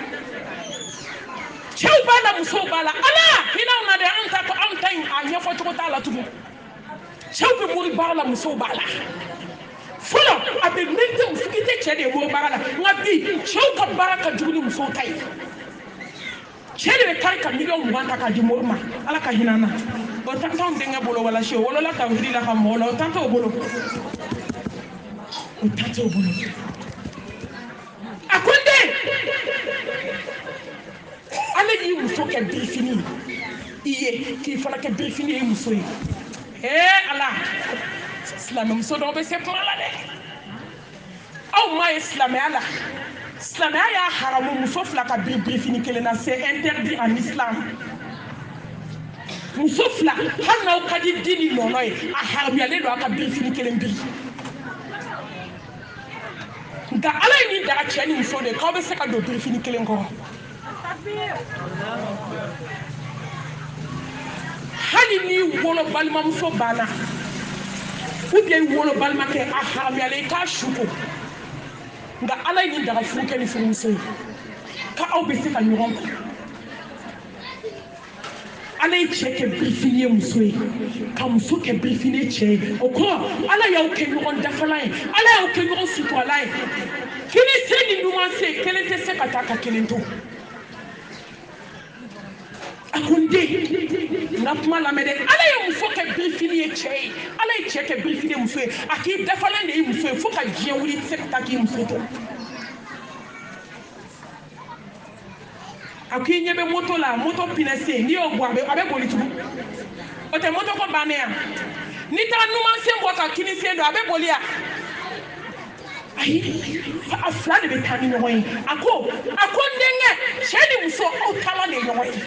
cɛw b'a la musow b'a la ala hinɛw na dɛ anw ta in a ɲɛfɔ cogo t'a la tugun cɛw bɛ mori baara la musow b'a la fɔlɔ a bɛ mérite muso i tɛ cɛ de ye mori baara la nka bi cɛw ka baara ka jugu ni musow ta ye cɛ de bɛ kari ka 20 ta k'a di mori ma ala ka hinɛ na o tan t'anw denkɛ bolo walasi o wolola tawhidi la ka mɔgɔw la o tan t'o bolo o tan t'o bolo a ko n den ale y'i muso kɛ birifini i ye k'i fana kɛ birifini ye i muso ye ala silamɛmuso dɔw bɛ se kuma la dɛ aw ma ye silamɛya la silamɛya y'a haramu muso 2 ka biri birifini kelen na c'est interdit en islam muso 2 hali n'aw ka di di ni nɔnɔ ye a haramuyalen don aw ka birifini kelen biri nka ala ye nin daga cɛ ni muso de k'aw bɛ se ka don birifini kelen kɔrɔ hali ni wolo balimamuso banna ou bien wolo balmakɛ a haramuyala I k'a su ko nka Ala ye nin daga furu kɛ ni furumuso ye ka aw bɛ se ka ɲɔgɔn kan Ala ye cɛ kɛ birifini ye muso ye ka muso kɛ birifini ye cɛ ye o kɔrɔ Ala y'aw kɛ ɲɔgɔn dafalan ye Ala y'aw kɛ ɲɔgɔn suturala ye kini se ni ɲuman se kelen tɛ se ka taa ka kelen to a ko n den n ka kuma lamɛn dɛ Ala ye muso kɛ birifini ye cɛ ye Ala ye cɛ kɛ birifini ye muso ye a k'i dafalan de ye muso ye fo ka diɲɛ wuli I tɛ se ka taa k'i muso to a k'i ɲɛ bɛ moto la moto pinɛsen n'i y'o bɔ a bɛ boli tugun o tɛ moto ko bannen yan n'i taara numansen bɔ ka kinisen don a bɛ boli yan ayi a fila de bɛ taa ni ɲɔgɔn ye a ko n denkɛ cɛ ni muso aw taala de ye ɲɔgɔn ye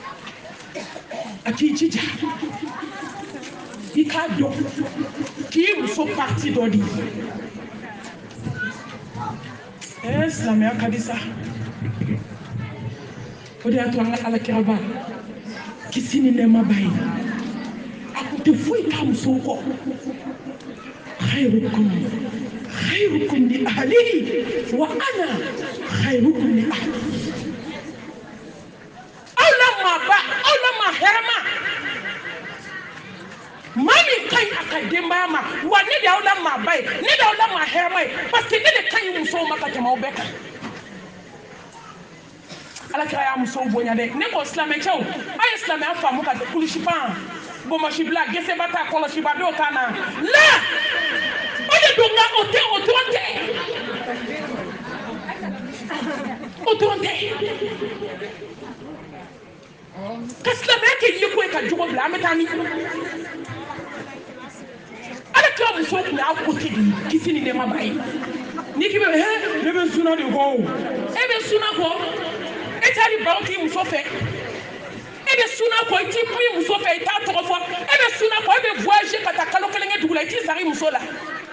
a k'i jija I k'a dɔn k'i muso parti dɔ di silamɛya ka di sa o de y'a to an ka alakiraba kisi ni nɛɛma b'a ye a kun tɛ foyi k'a musow kɔ khairukum li ahlihi wa ana khairukum li ahli aw la maaba aw la maa hɛrɛma maa min ka ɲi a ka denbaya ma wa ne de y'aw la maaba ye ne de y'aw la maa hɛrɛma ye parce que ne de ka ɲi musow ma ka tɛmɛ aw bɛɛ kan Alakira y'a musow bonya dɛ ne ko silamɛcɛw a ye silamɛya faamu ka kulusipan bɔnbɔsibila gesebata kɔlɔsiba dɔw ta na la o de don nka o dɔrɔn tɛ ka silamɛya kɛ yeko ye ka jogo bila an bɛ taa min Alakira musow tun y'a kote de kisi ni nɛɛma b'a ye n'i k'i bɛ ne bɛ suna de kɔ o e bɛ suna kɔ e t'a ni baro k'i muso fɛ e bɛ suna kɔ I t'i kun I muso fɛ I t'a tɔgɔ fɔ e bɛ suna kɔ e bɛ voyager ka taa kalo kelen kɛ dugu la I t'i sara I muso la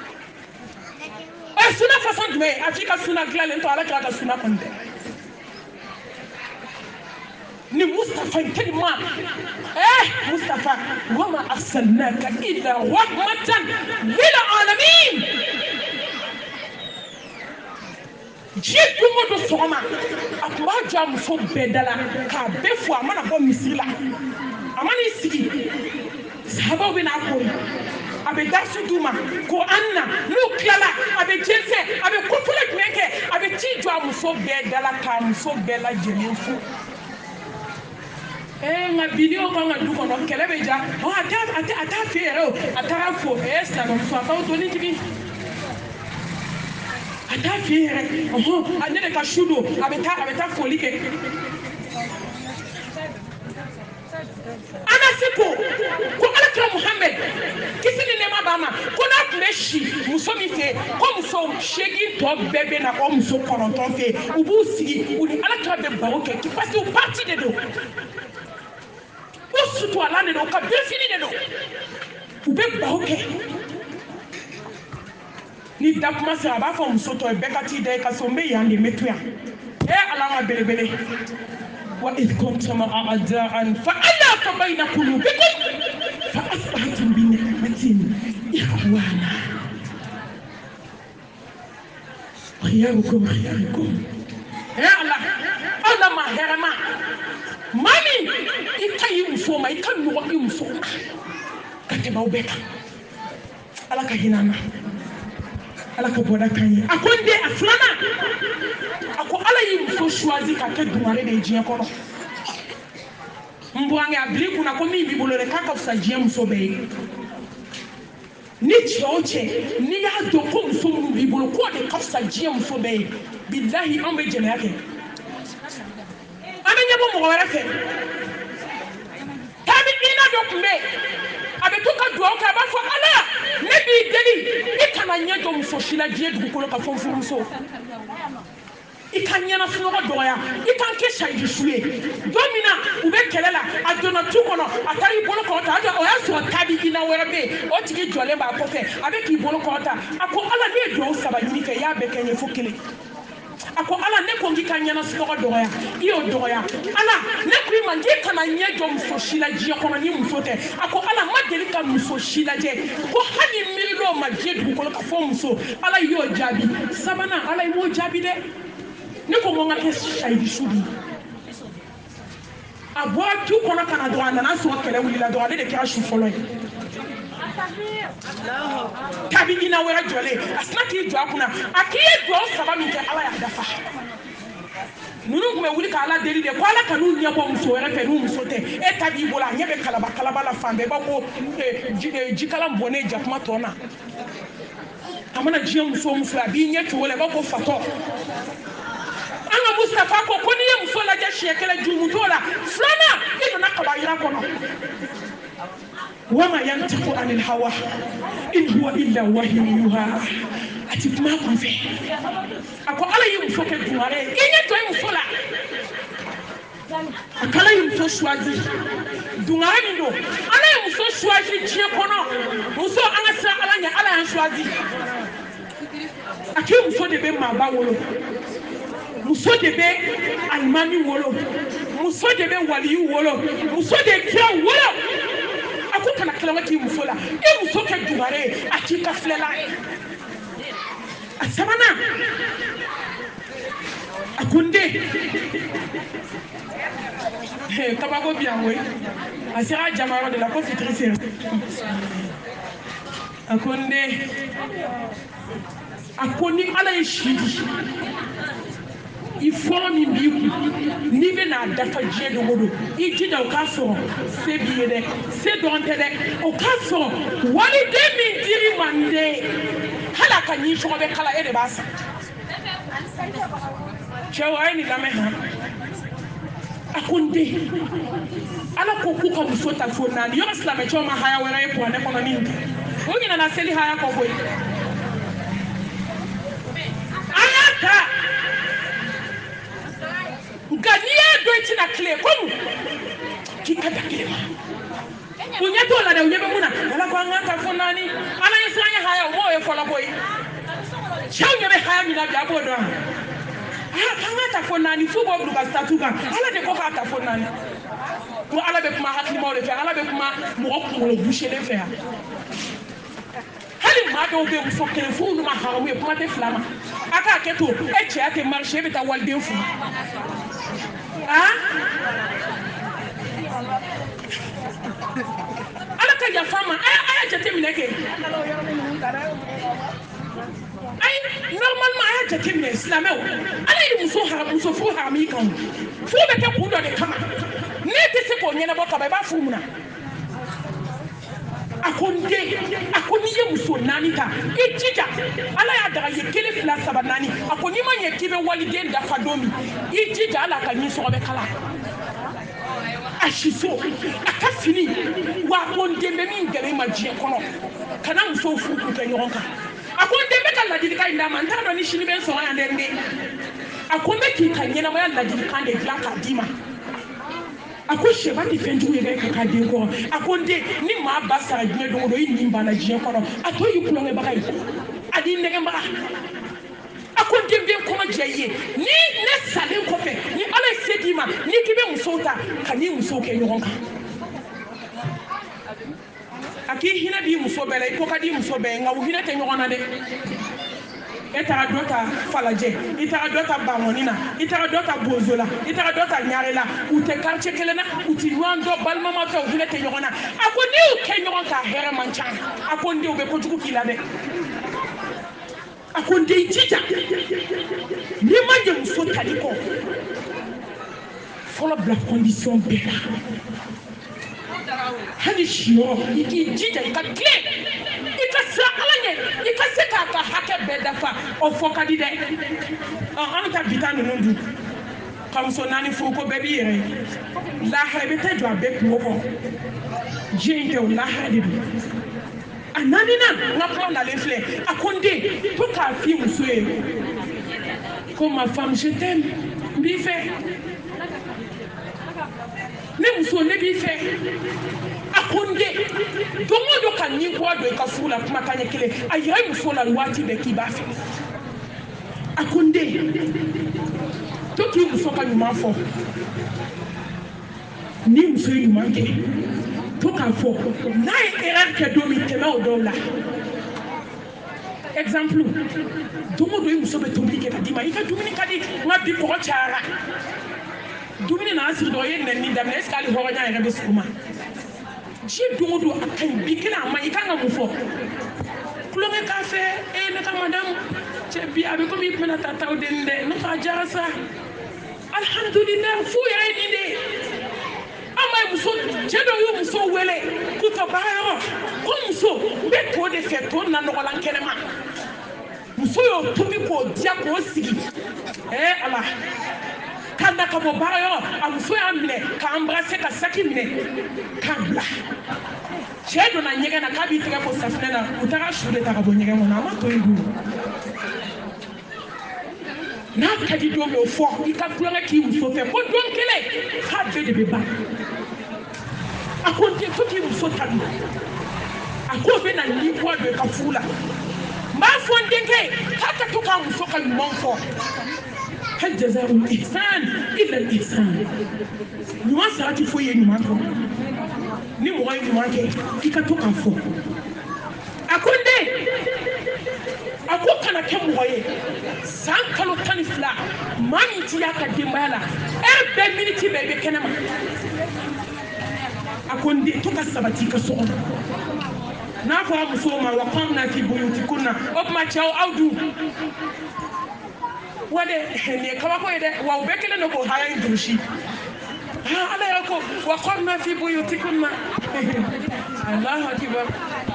o ye suna façon jumɛn ye a f'i ka suna dilanlen to Alakira ka suna kɔni tɛ ni Mustafa tellement Mustafa wa ma arsalnaka illa rahmatan lil alamin diɲɛ don o don sɔgɔma a tun b'a jɔ a muso bɛɛ da la k'a bɛɛ fo a mana bɔ misiri la a mana I sigi sahabaw bɛ n'a kori a bɛ darsu d'u ma ko an na n'u tilala a bɛ jɛnsɛn a bɛ kofɔlɔ jumɛn kɛ a bɛ ci jɔ a muso bɛɛ da la k'a muso bɛɛ lajɛlen fo nka bi n'i y'o k'an ka du kɔnɔ kɛlɛ bɛ ja a t'a fɛ yɛrɛ o a taara fo silamɛmuso a k'aw dɔnni tigi a t'a fɛ yɛrɛ ne de ka su don a bɛ taa foli kɛ Anasi ko Alakira Muhammed kisi ni nɛɛma b'a ma ko n'a tun bɛ si muso min fɛ ko muso 8 tɔ bɛɛ bɛ na o muso 9 fɛ u b'u sigi u ni Alakira bɛ baro kɛ parce que u parti de don u suturala de don ka birifini de don u bɛ baro kɛ ni dakuma sera a b'a fɔ muso tɔ ye bɛɛ ka t'i da I ka so n bɛ yan de n bɛ to yan Ala ma belebele wa idh kuntum a'da'an fa'alafa bayna qulubikum fa asbahtum bi ni'matin ikhwana khiyarukum Allah ma hɛrɛma mami I ka ɲi muso ma I ka nɔgɔ I muso ma ka tɛmɛ aw bɛɛ kan Ala ka hinɛ an na Ala ka bɔda kan ye a ko n den a filanan a ko Ala y'i muso choisi ka kɛ dungare de ye diɲɛ kɔnɔ n burankɛ a bila I kunna ko min b'i bolo dɛ k'a ka fisa diɲɛ muso bɛɛ ye ni cɛ o cɛ n'i y'a dɔn ko muso minnu b'i bolo k'o de ka fisa diɲɛ muso bɛɛ ye bilahi anw bɛ jɛnɛya kɛ an bɛ ɲɛbɔ mɔgɔ wɛrɛ fɛ tabiina dɔ tun bɛ yen a bɛ to ka dugawu kɛ a b'a fɔ Ala ne b'i deli I kana ɲɛ jɔ muso si la diɲɛ dugukolo ka fɔ n furumuso I ka ɲɛna sunɔgɔ dɔgɔya I kan kɛ sayidi su ye don min na u bɛ kɛlɛ la a donna tu kɔnɔ a taara I bolo kɔrɔta o y'a sɔrɔ tabiina wɛrɛ bɛ yen o tigi jɔlen b'a kɔfɛ a bɛ k'i bolo kɔrɔta a ko Ala ne ye dugawu 3 ɲini kɛ i y'a bɛɛ kɛ n ye fo 1 ako ala ne ko ngi ka nyana sɔgɔ dɔgɔya i y'o dɔgɔya ala ne ko i ma ngi kana ɲɛ jɔ muso si la diɲɛ kɔnɔ ni muso tɛ ako ala ma deli ka muso si lajɛ ko hali miiri dɔw ma diɲɛ dugukolo ka fɔ muso ala y'o jaabi sabanan ala i m'o jaabi dɛ ne ko n ka kɛ sayidi su bi a bɔra du kɔnɔ ka na dɔrɔn a nana sɔrɔ kɛlɛ wulila dɔrɔn ale de kɛra su fɔlɔ ye kabi ɲina wɛrɛ jɔlen a sina k'i jɔ a kunna a k'i ye duwawu saba min kɛ ala y'a dafa ninnu tun bɛ wuli k'ala deli de ko ala ka n'u ɲɛbɔ muso wɛrɛ fɛ n'u muso tɛ e ta b'i bolo a ɲɛ bɛ kalaba la fan bɛɛ i b'a fɔ jikalan bɔnnen jakuma tɔ na a mana diɲɛ muso o muso a b'i ɲɛ cogo la i b'a fɔ fatɔ an ka Mustafa ko n'i ye muso lajɛ siɲɛ kelen jurumu t'o la filanan i donna kaba yira kɔnɔ wama yantiqu anil hawa in huwa illa wahyun yuha a ti kuma kun fɛ a ko ala ye muso kɛ dungare ye i ɲɛ jɔ i muso la a kala ye muso choisi dungare min don ala ye muso choisi diɲɛ kɔnɔ muso an ka siran ala ɲɛ ala y'an choisi a k'i muso de bɛ maaba wolo muso de bɛ alimami wolo muso de bɛ waliyu wolo muso de kira wolo a ko kana kalama k'i muso la i muso kɛ dugare ye a k'i ka filɛla ye a sabanan a ko n den kabako bi yan koyi a sera jama yɔrɔ de la ko fitiri sera a ko n den a ko ni ala ye si di i fɔlɔ min b'i kun n'i bɛ n'a dafa diɲɛ dogo don i jija o k'a sɔrɔ se b'i ye dɛ se dɔrɔn tɛ dɛ o k'a sɔrɔ waliden min diri man den hali a ka ɲi sɔgɔ bɛ kala e de b'a san cɛw a ye nin lamɛn han a ko n den ala ko k'u ka muso ta fo naani yɔrɔ silamɛcɛw ma haya wɛrɛ ye kuranɛ kɔnɔ ni nin o ɲinana seli haya kɔ koyi an y'a ta nka n'i y'a dɔn i tɛna tile komi k'i ka da tile ma o ɲɛ t'o la dɛ o ɲɛ bɛ mun na ala ko an k'an ta fo naani ala ye siran ye haya o m'o ye fɔlɔ koyi cɛw ɲɛ bɛ haya min na bi a b'o dɔn k'an k'a ta fo naani f'u b'o bila u ka statut kan ala de ko k'a ta fo naani ko ala bɛ kuma hakilimaw de fɛ ala bɛ kuma mɔgɔ kunkolo buselen fɛ yan hali maa dɔw bɛ muso kelen f'u olu ma haramu ye kuma tɛ fila ma a k'a kɛ to e cɛya tɛ marché e bɛ taa waliden furu ala ka yafa ma a y'a jateminɛ kɛ ayi normalement a y'a jateminɛ silamɛw ala ye muso furu haramu i kan furu bɛ kɛ kun dɔ de kama n'e tɛ se k'o ɲɛnabɔ kaba i b'a furu mun na a ko n den a ko n'i ye muso naani ta i jija ala y'a daga ye kelen fila saba naani a ko n'i ma ɲɛ k'i bɛ waliden dafa don min i jija ala ka ɲi sɔgɔ bɛ kala a siso a ka fini wa a ko n den bɛ min gɛrɛ i ma diɲɛ kɔnɔ kana musow furu k'u kɛ ɲɔgɔn kan a ko n den bɛ ka ladilikan in d'a ma n t'a dɔn ni sini bɛ n sɔrɔ yan dɛ n den a ko n bɛ k'i ka ɲɛnamaya ladilikan de dilan k'a d'i ma a ko sɛba tɛ fɛn jugu ye dɛ ka k'a den kɔrɔ a ko n den ni maa ba sara diɲɛ dogo don i nin banna diɲɛ kɔnɔ a to y'i kulonkɛbaga ye a n'i nɛgɛbaga a ko n den bɛ n kɔnɔ jɛ i ye ni ne salen kɔfɛ ni ala ye se d'i ma n'i k'i bɛ musow ta ka n'i musow kɛ ɲɔgɔn kan a k'i hinɛ d'i muso bɛɛ la i ko ka di muso bɛɛ ye nka u hinɛ tɛ ɲɔgɔn na dɛ e taara dɔ ta falajɛ i taara dɔ ta bangɔni na i taara dɔ ta bozo la i taara dɔ ta ɲare la u tɛ quartier kelen na u tɛ ɲɔgɔn dɔn balimama fɛ u hinɛ tɛ ɲɔgɔn na a ko n'i y'u kɛ ɲɔgɔn kan hɛrɛ man ca a ko n den u bɛ kojugu k'i la dɛ a ko n den i jija n'i ma ɲɛ muso tali kɔ fɔlɔ bila condition bɛɛ la hali siyɔrɔ i k'i jija i ka tile i ka siran ala ɲɛ i ka se k'a ka hakɛ bɛɛ dafa o fɔ ka di dɛ an ka bi ta ninnu dun ka muso naani furu ko bɛɛ b'i yɛrɛ ye lahara i bɛ taa jɔ a bɛɛ kungo kɔrɔ diɲɛ in tɛ o lahara de don a naaninan n ka kuma nalen filɛ a ko n den to k'a f'i muso ye ko ma femme je t'aime n b'i fɛ ne muso ne b'i fɛ a ko n den don o don ka nin kɔ don i ka furu la kumakan ɲɛ kelen a yɛrɛ muso la waati bɛɛ k'i b'a fɛ akonde to ki muso ka ɲuman fɔ ni muso ye ɲuman kɛ to k'a fɔ n'a ye erreur kɛ don min tɛmɛ o dɔw la exemple don o don i muso bɛ tobili kɛ ka d'i ma i ka dumuni ka di nka bi kɔgɔ cayara dumuni nana sigi dɔrɔn i ye nɛnini daminɛ est ce que hali hɔrɔnya yɛrɛ bɛ sɔgɔ ma diɲɛ don o don a ka ɲi bi kelen a ma ɲi i kan ka mun fɔ kulonkɛ k'a fɛ ne ka madamu cɛ bi a bɛ komi i tɛna taa taw den dɛ ne fa jara sa alhamdulilayi fu yɛrɛ ye nin de ye an ma ye muso cɛ dɔw y'u muso wele k'u ka baarayɔrɔ ko muso n bɛ to de fɛ to na nɔgɔlan kɛnɛma muso y'o tobi k'o diya k'o sigi ala k'a da ka bɔ baarayɔrɔ a muso y'a minɛ k'a embrasser ka saki minɛ k'a bila cɛ donna ɲɛgɛn na k'a b'i tɛgɛ ko safinɛ na u taara su de ta ka bɔ ɲɛgɛn kɔnɔ a ma to yen dun n'a ka di don min o fɔ i ka tulonkɛ k'i muso fɛ ko don kelen k'a bɛɛ de bɛ ban a ko n den fo k'i muso tabi a ko bɛ na niveau dɔ i ka furu la n b'a fɔ n denkɛ k'a ka to k'a muso ka ɲuman fɔ hal jazaa'ul ihsan illa al ihsan ɲuman sara tɛ foyi ye ɲuman kɔ ni mɔgɔ ye ɲuman kɛ i ka to k'a fɔ a ko n den a ko kana kɛ mɔgɔ ye san kalo 12 maa min t'i y'a ka denbaya la bɛɛ miniti bɛɛ i bɛ kɛnɛma a ko n den to ka sabati i ka so kɔnɔ n'a fɔra musow ma wa qarna fi buyutikunna o tuma cɛw aw dun wa de nin ye kabako ye dɛ wa u bɛɛ kelen don k'o haya in durusi ala yɛrɛ ko wa qarna fi buyutikunna Allahu akbar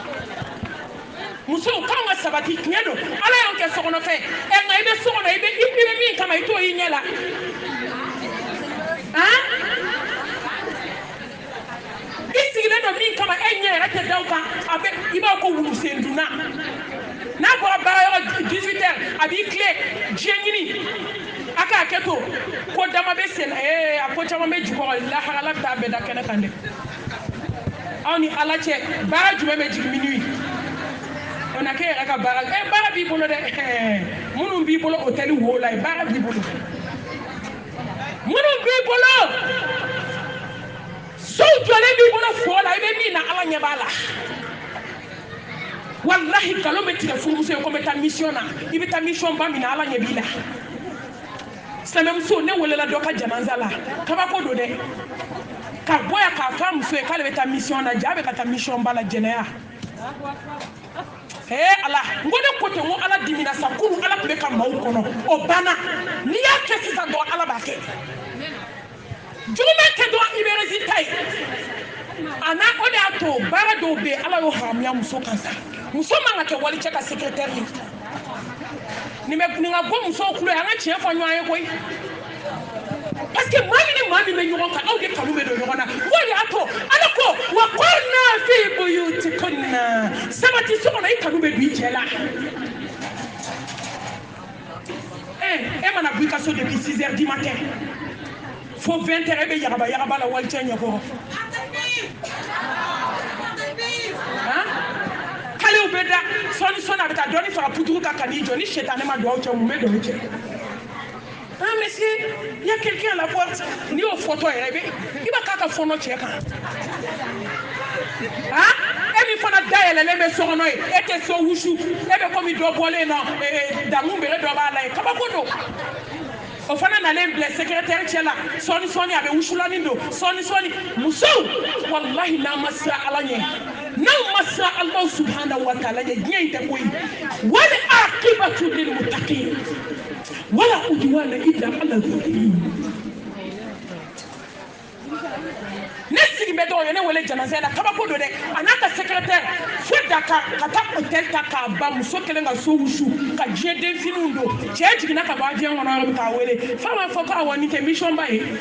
musow kan ka sabati tiɲɛ don ala y'anw kɛ sokɔnɔfɛn nka i bɛ so kɔnɔ i bɛ min kama i t'o y'i ɲɛ la i sigilen don min kama e ɲɛ yɛrɛ tɛ da o kan a bɛ i b'a ko wulusen dunna n'a bɔra baarayɔrɔ 18 heures a b'i tile diɲɛ ɲini a k'a kɛ to ko dama bɛ sen a ko caman bɛ jukɔrɔ laharala bɛ taa bɛɛ da kɛnɛ kan dɛ aw ni ala cɛ baara jumɛn bɛ jigin minuit o na kɛ yɛrɛ ka baara baara b'i bolo dɛ minnu b'i bolo hôtel wo la baara b'i bolo minnu b'i bolo sow jɔlen b'i bolo fo la i bɛ min na ala ɲɛ b'a la wallahi nkalon bɛ tigɛ furumuso ye ko n bɛ taa mission na i bɛ taa mission ba min na ala ɲɛ b'i la silamɛmuso ne welela dɔ ka janaza la kabako don dɛ ka bɔ yan k'a fɔ a muso ye k'ale bɛ taa mission na ja bɛ ka taa mission ba la jɛnɛya ala n ko ne ko ten n ko ala dimina sa kunu ala tun bɛ ka maaw kɔnɔ o banna n'i y'a kɛ sisan dɔrɔn ala b'a kɛ juguman kɛ dɔrɔn i bɛ résultat ye a n'a o de y'a to baara dɔw bɛ yen ala y'o haramuya muso kan sa muso man ka kɛ walicɛ ka secrétaire ye nin ka bɔ musow tulo ye an ka tiɲɛ fɔ ɲɔgɔn ye koyi parce que maa min ni maa min bɛ ɲɔgɔn kan aw de kanu bɛ don ɲɔgɔn na o de y'a to ala ko wa qarna fi buyutikunna sabati so kɔnɔ i kanu bɛ don i cɛ la e mana bɔ i ka so depuis 6 heures du matin fo 20 heures e bɛ yagaba la walicɛ ɲɛkɔrɔ kalew bɛ da sɔɔni a bɛ taa dɔɔni fara putugu kan ka n'i jɔ ni sɛtanɛ ma don aw cɛ mun bɛ don i cɛ monsieur, il y a quelqu'un à la porte. Ni au photo, il va k'a ka fɔnɔ cɛ kan. E min fana dayɛlɛlen bɛ so kɔnɔ ye e tɛ so wusu e bɛ komi dɔ bɔlen na damu bere dɔ b'a la ye kabako don o fana nalen bila secrétaire cɛ la sɔɔni a bɛ wusulani don sɔɔni musow walahi n'an ma siran ala ɲɛ n'anw ma siran Alahu subhanahu wa ta'ala ɲɛ diɲɛ in tɛ koyi wal aqibatu lil muttaqin wala udwana illa ala zalimin ne sigi bɛ dɔw ye ne wele janaza la kabako don dɛ a n'a ka secrétaire fo Dakar ka taa hôtel ta k'a ban muso kelen ka so wusu ka diɲɛ denfiniw don cɛ jiginna ka bɔ avion kɔnɔ yɔrɔ min k'a wele fa b'a fɔ ko awɔ nin tɛ mission ba ye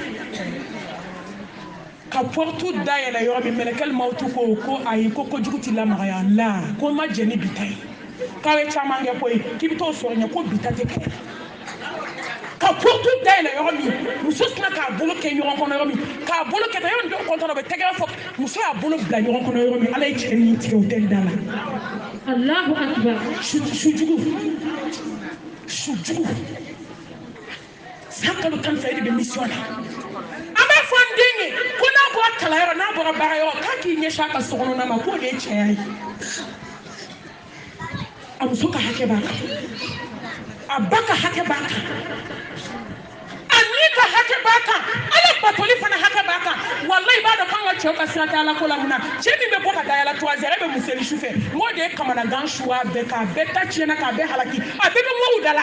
ka porte dayɛlɛ yɔrɔ min mɛlɛkɛli mawutu ko ayi ko kojugu ti lamagaya la ko ma jɛ ni bi ta ye k'aw ye caman kɛ koyi k'i bɛ t'o sɔrɔ ɲɛ ko bi ta tɛ kɛ ka porte dayɛlɛ yɔrɔ min muso sina k'a bolo kɛ ɲɔgɔn kɔnɔ yɔrɔ min k'a bolo kɛ tan yɔrɔ dɔw kɔntɔn bɛ tɛgɛ fɔ muso y'a bolo bila ɲɔgɔn kɔnɔ yɔrɔ min ala ye cɛ min tigɛ o tɛ da la Allahu akbar sujugu sujugu sakalo tan fayde be mission la aba fondingi kuna bo talayro na bo barayo kaki nyesha ka sokono na ma ko de chai amusoka hake baka abaka hake baka anika hake baka ala batoli fana hake baka wallahi ba da kanga choka sata ala kola muna chemi be boka dayala to azere be museli shufe mode kamana ganshuwa beka beta chena ka be halaki abebe mo udala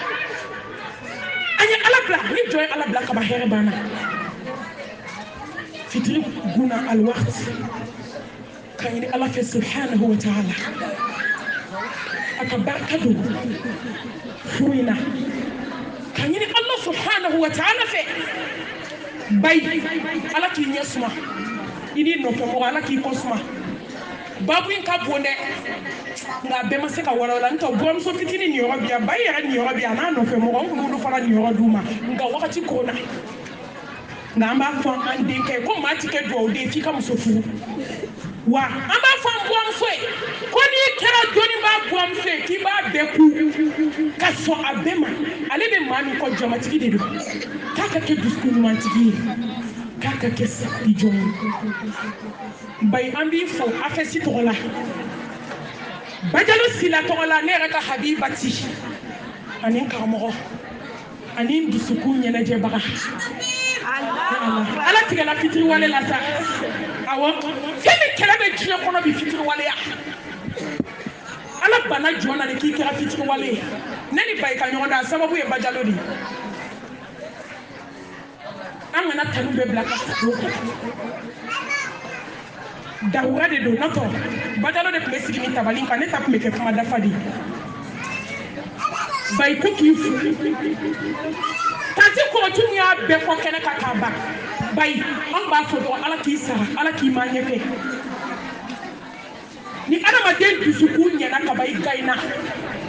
anya ala bla ni joy ala bla ka ba here bana fitri guna al waqt kayni ala fi subhanahu wa ta'ala akabarkadu fuina kanyini Allah subhanahu wa ta'ala fe bay ala ki nyesma ini no ko ala ki kosma babu in ka bonde nga be ma se ka wala wala nto bom so fitini ni yoro bia bay yara ni yoro bia na no fe mo ko do fara ni yoro duma nga wakati ko na nga amba fo an de ke ko ma tike do de fi ka musofu wa amba fo bom so ko ni kera doni ba bom so ki ba be ku ka so abema ale be mami ko joma tiki de do kaka ke disku man tiki kaka ke sa di jom bay ambi fo afesi to la bajalo sila to la ne reka habibati anin kamo anin disuku nyene je baga ala tigala fitri wale la sa awo femi kala be jina kono bi fitri wale ya ala bana jona ne ki kala fitri wale nani bay ka nyoda sababu e bajalo di amana tanu be blaka dawura de do nato bajalo de place ki tabali kan ne tap me ke kuma dafadi bay ko ki fu tanti ko tun ya be ko kene ka kaba bay on ba fo do ala ki sara ala ki ma nyeke ni adama den dusuku nyana ka bay gaina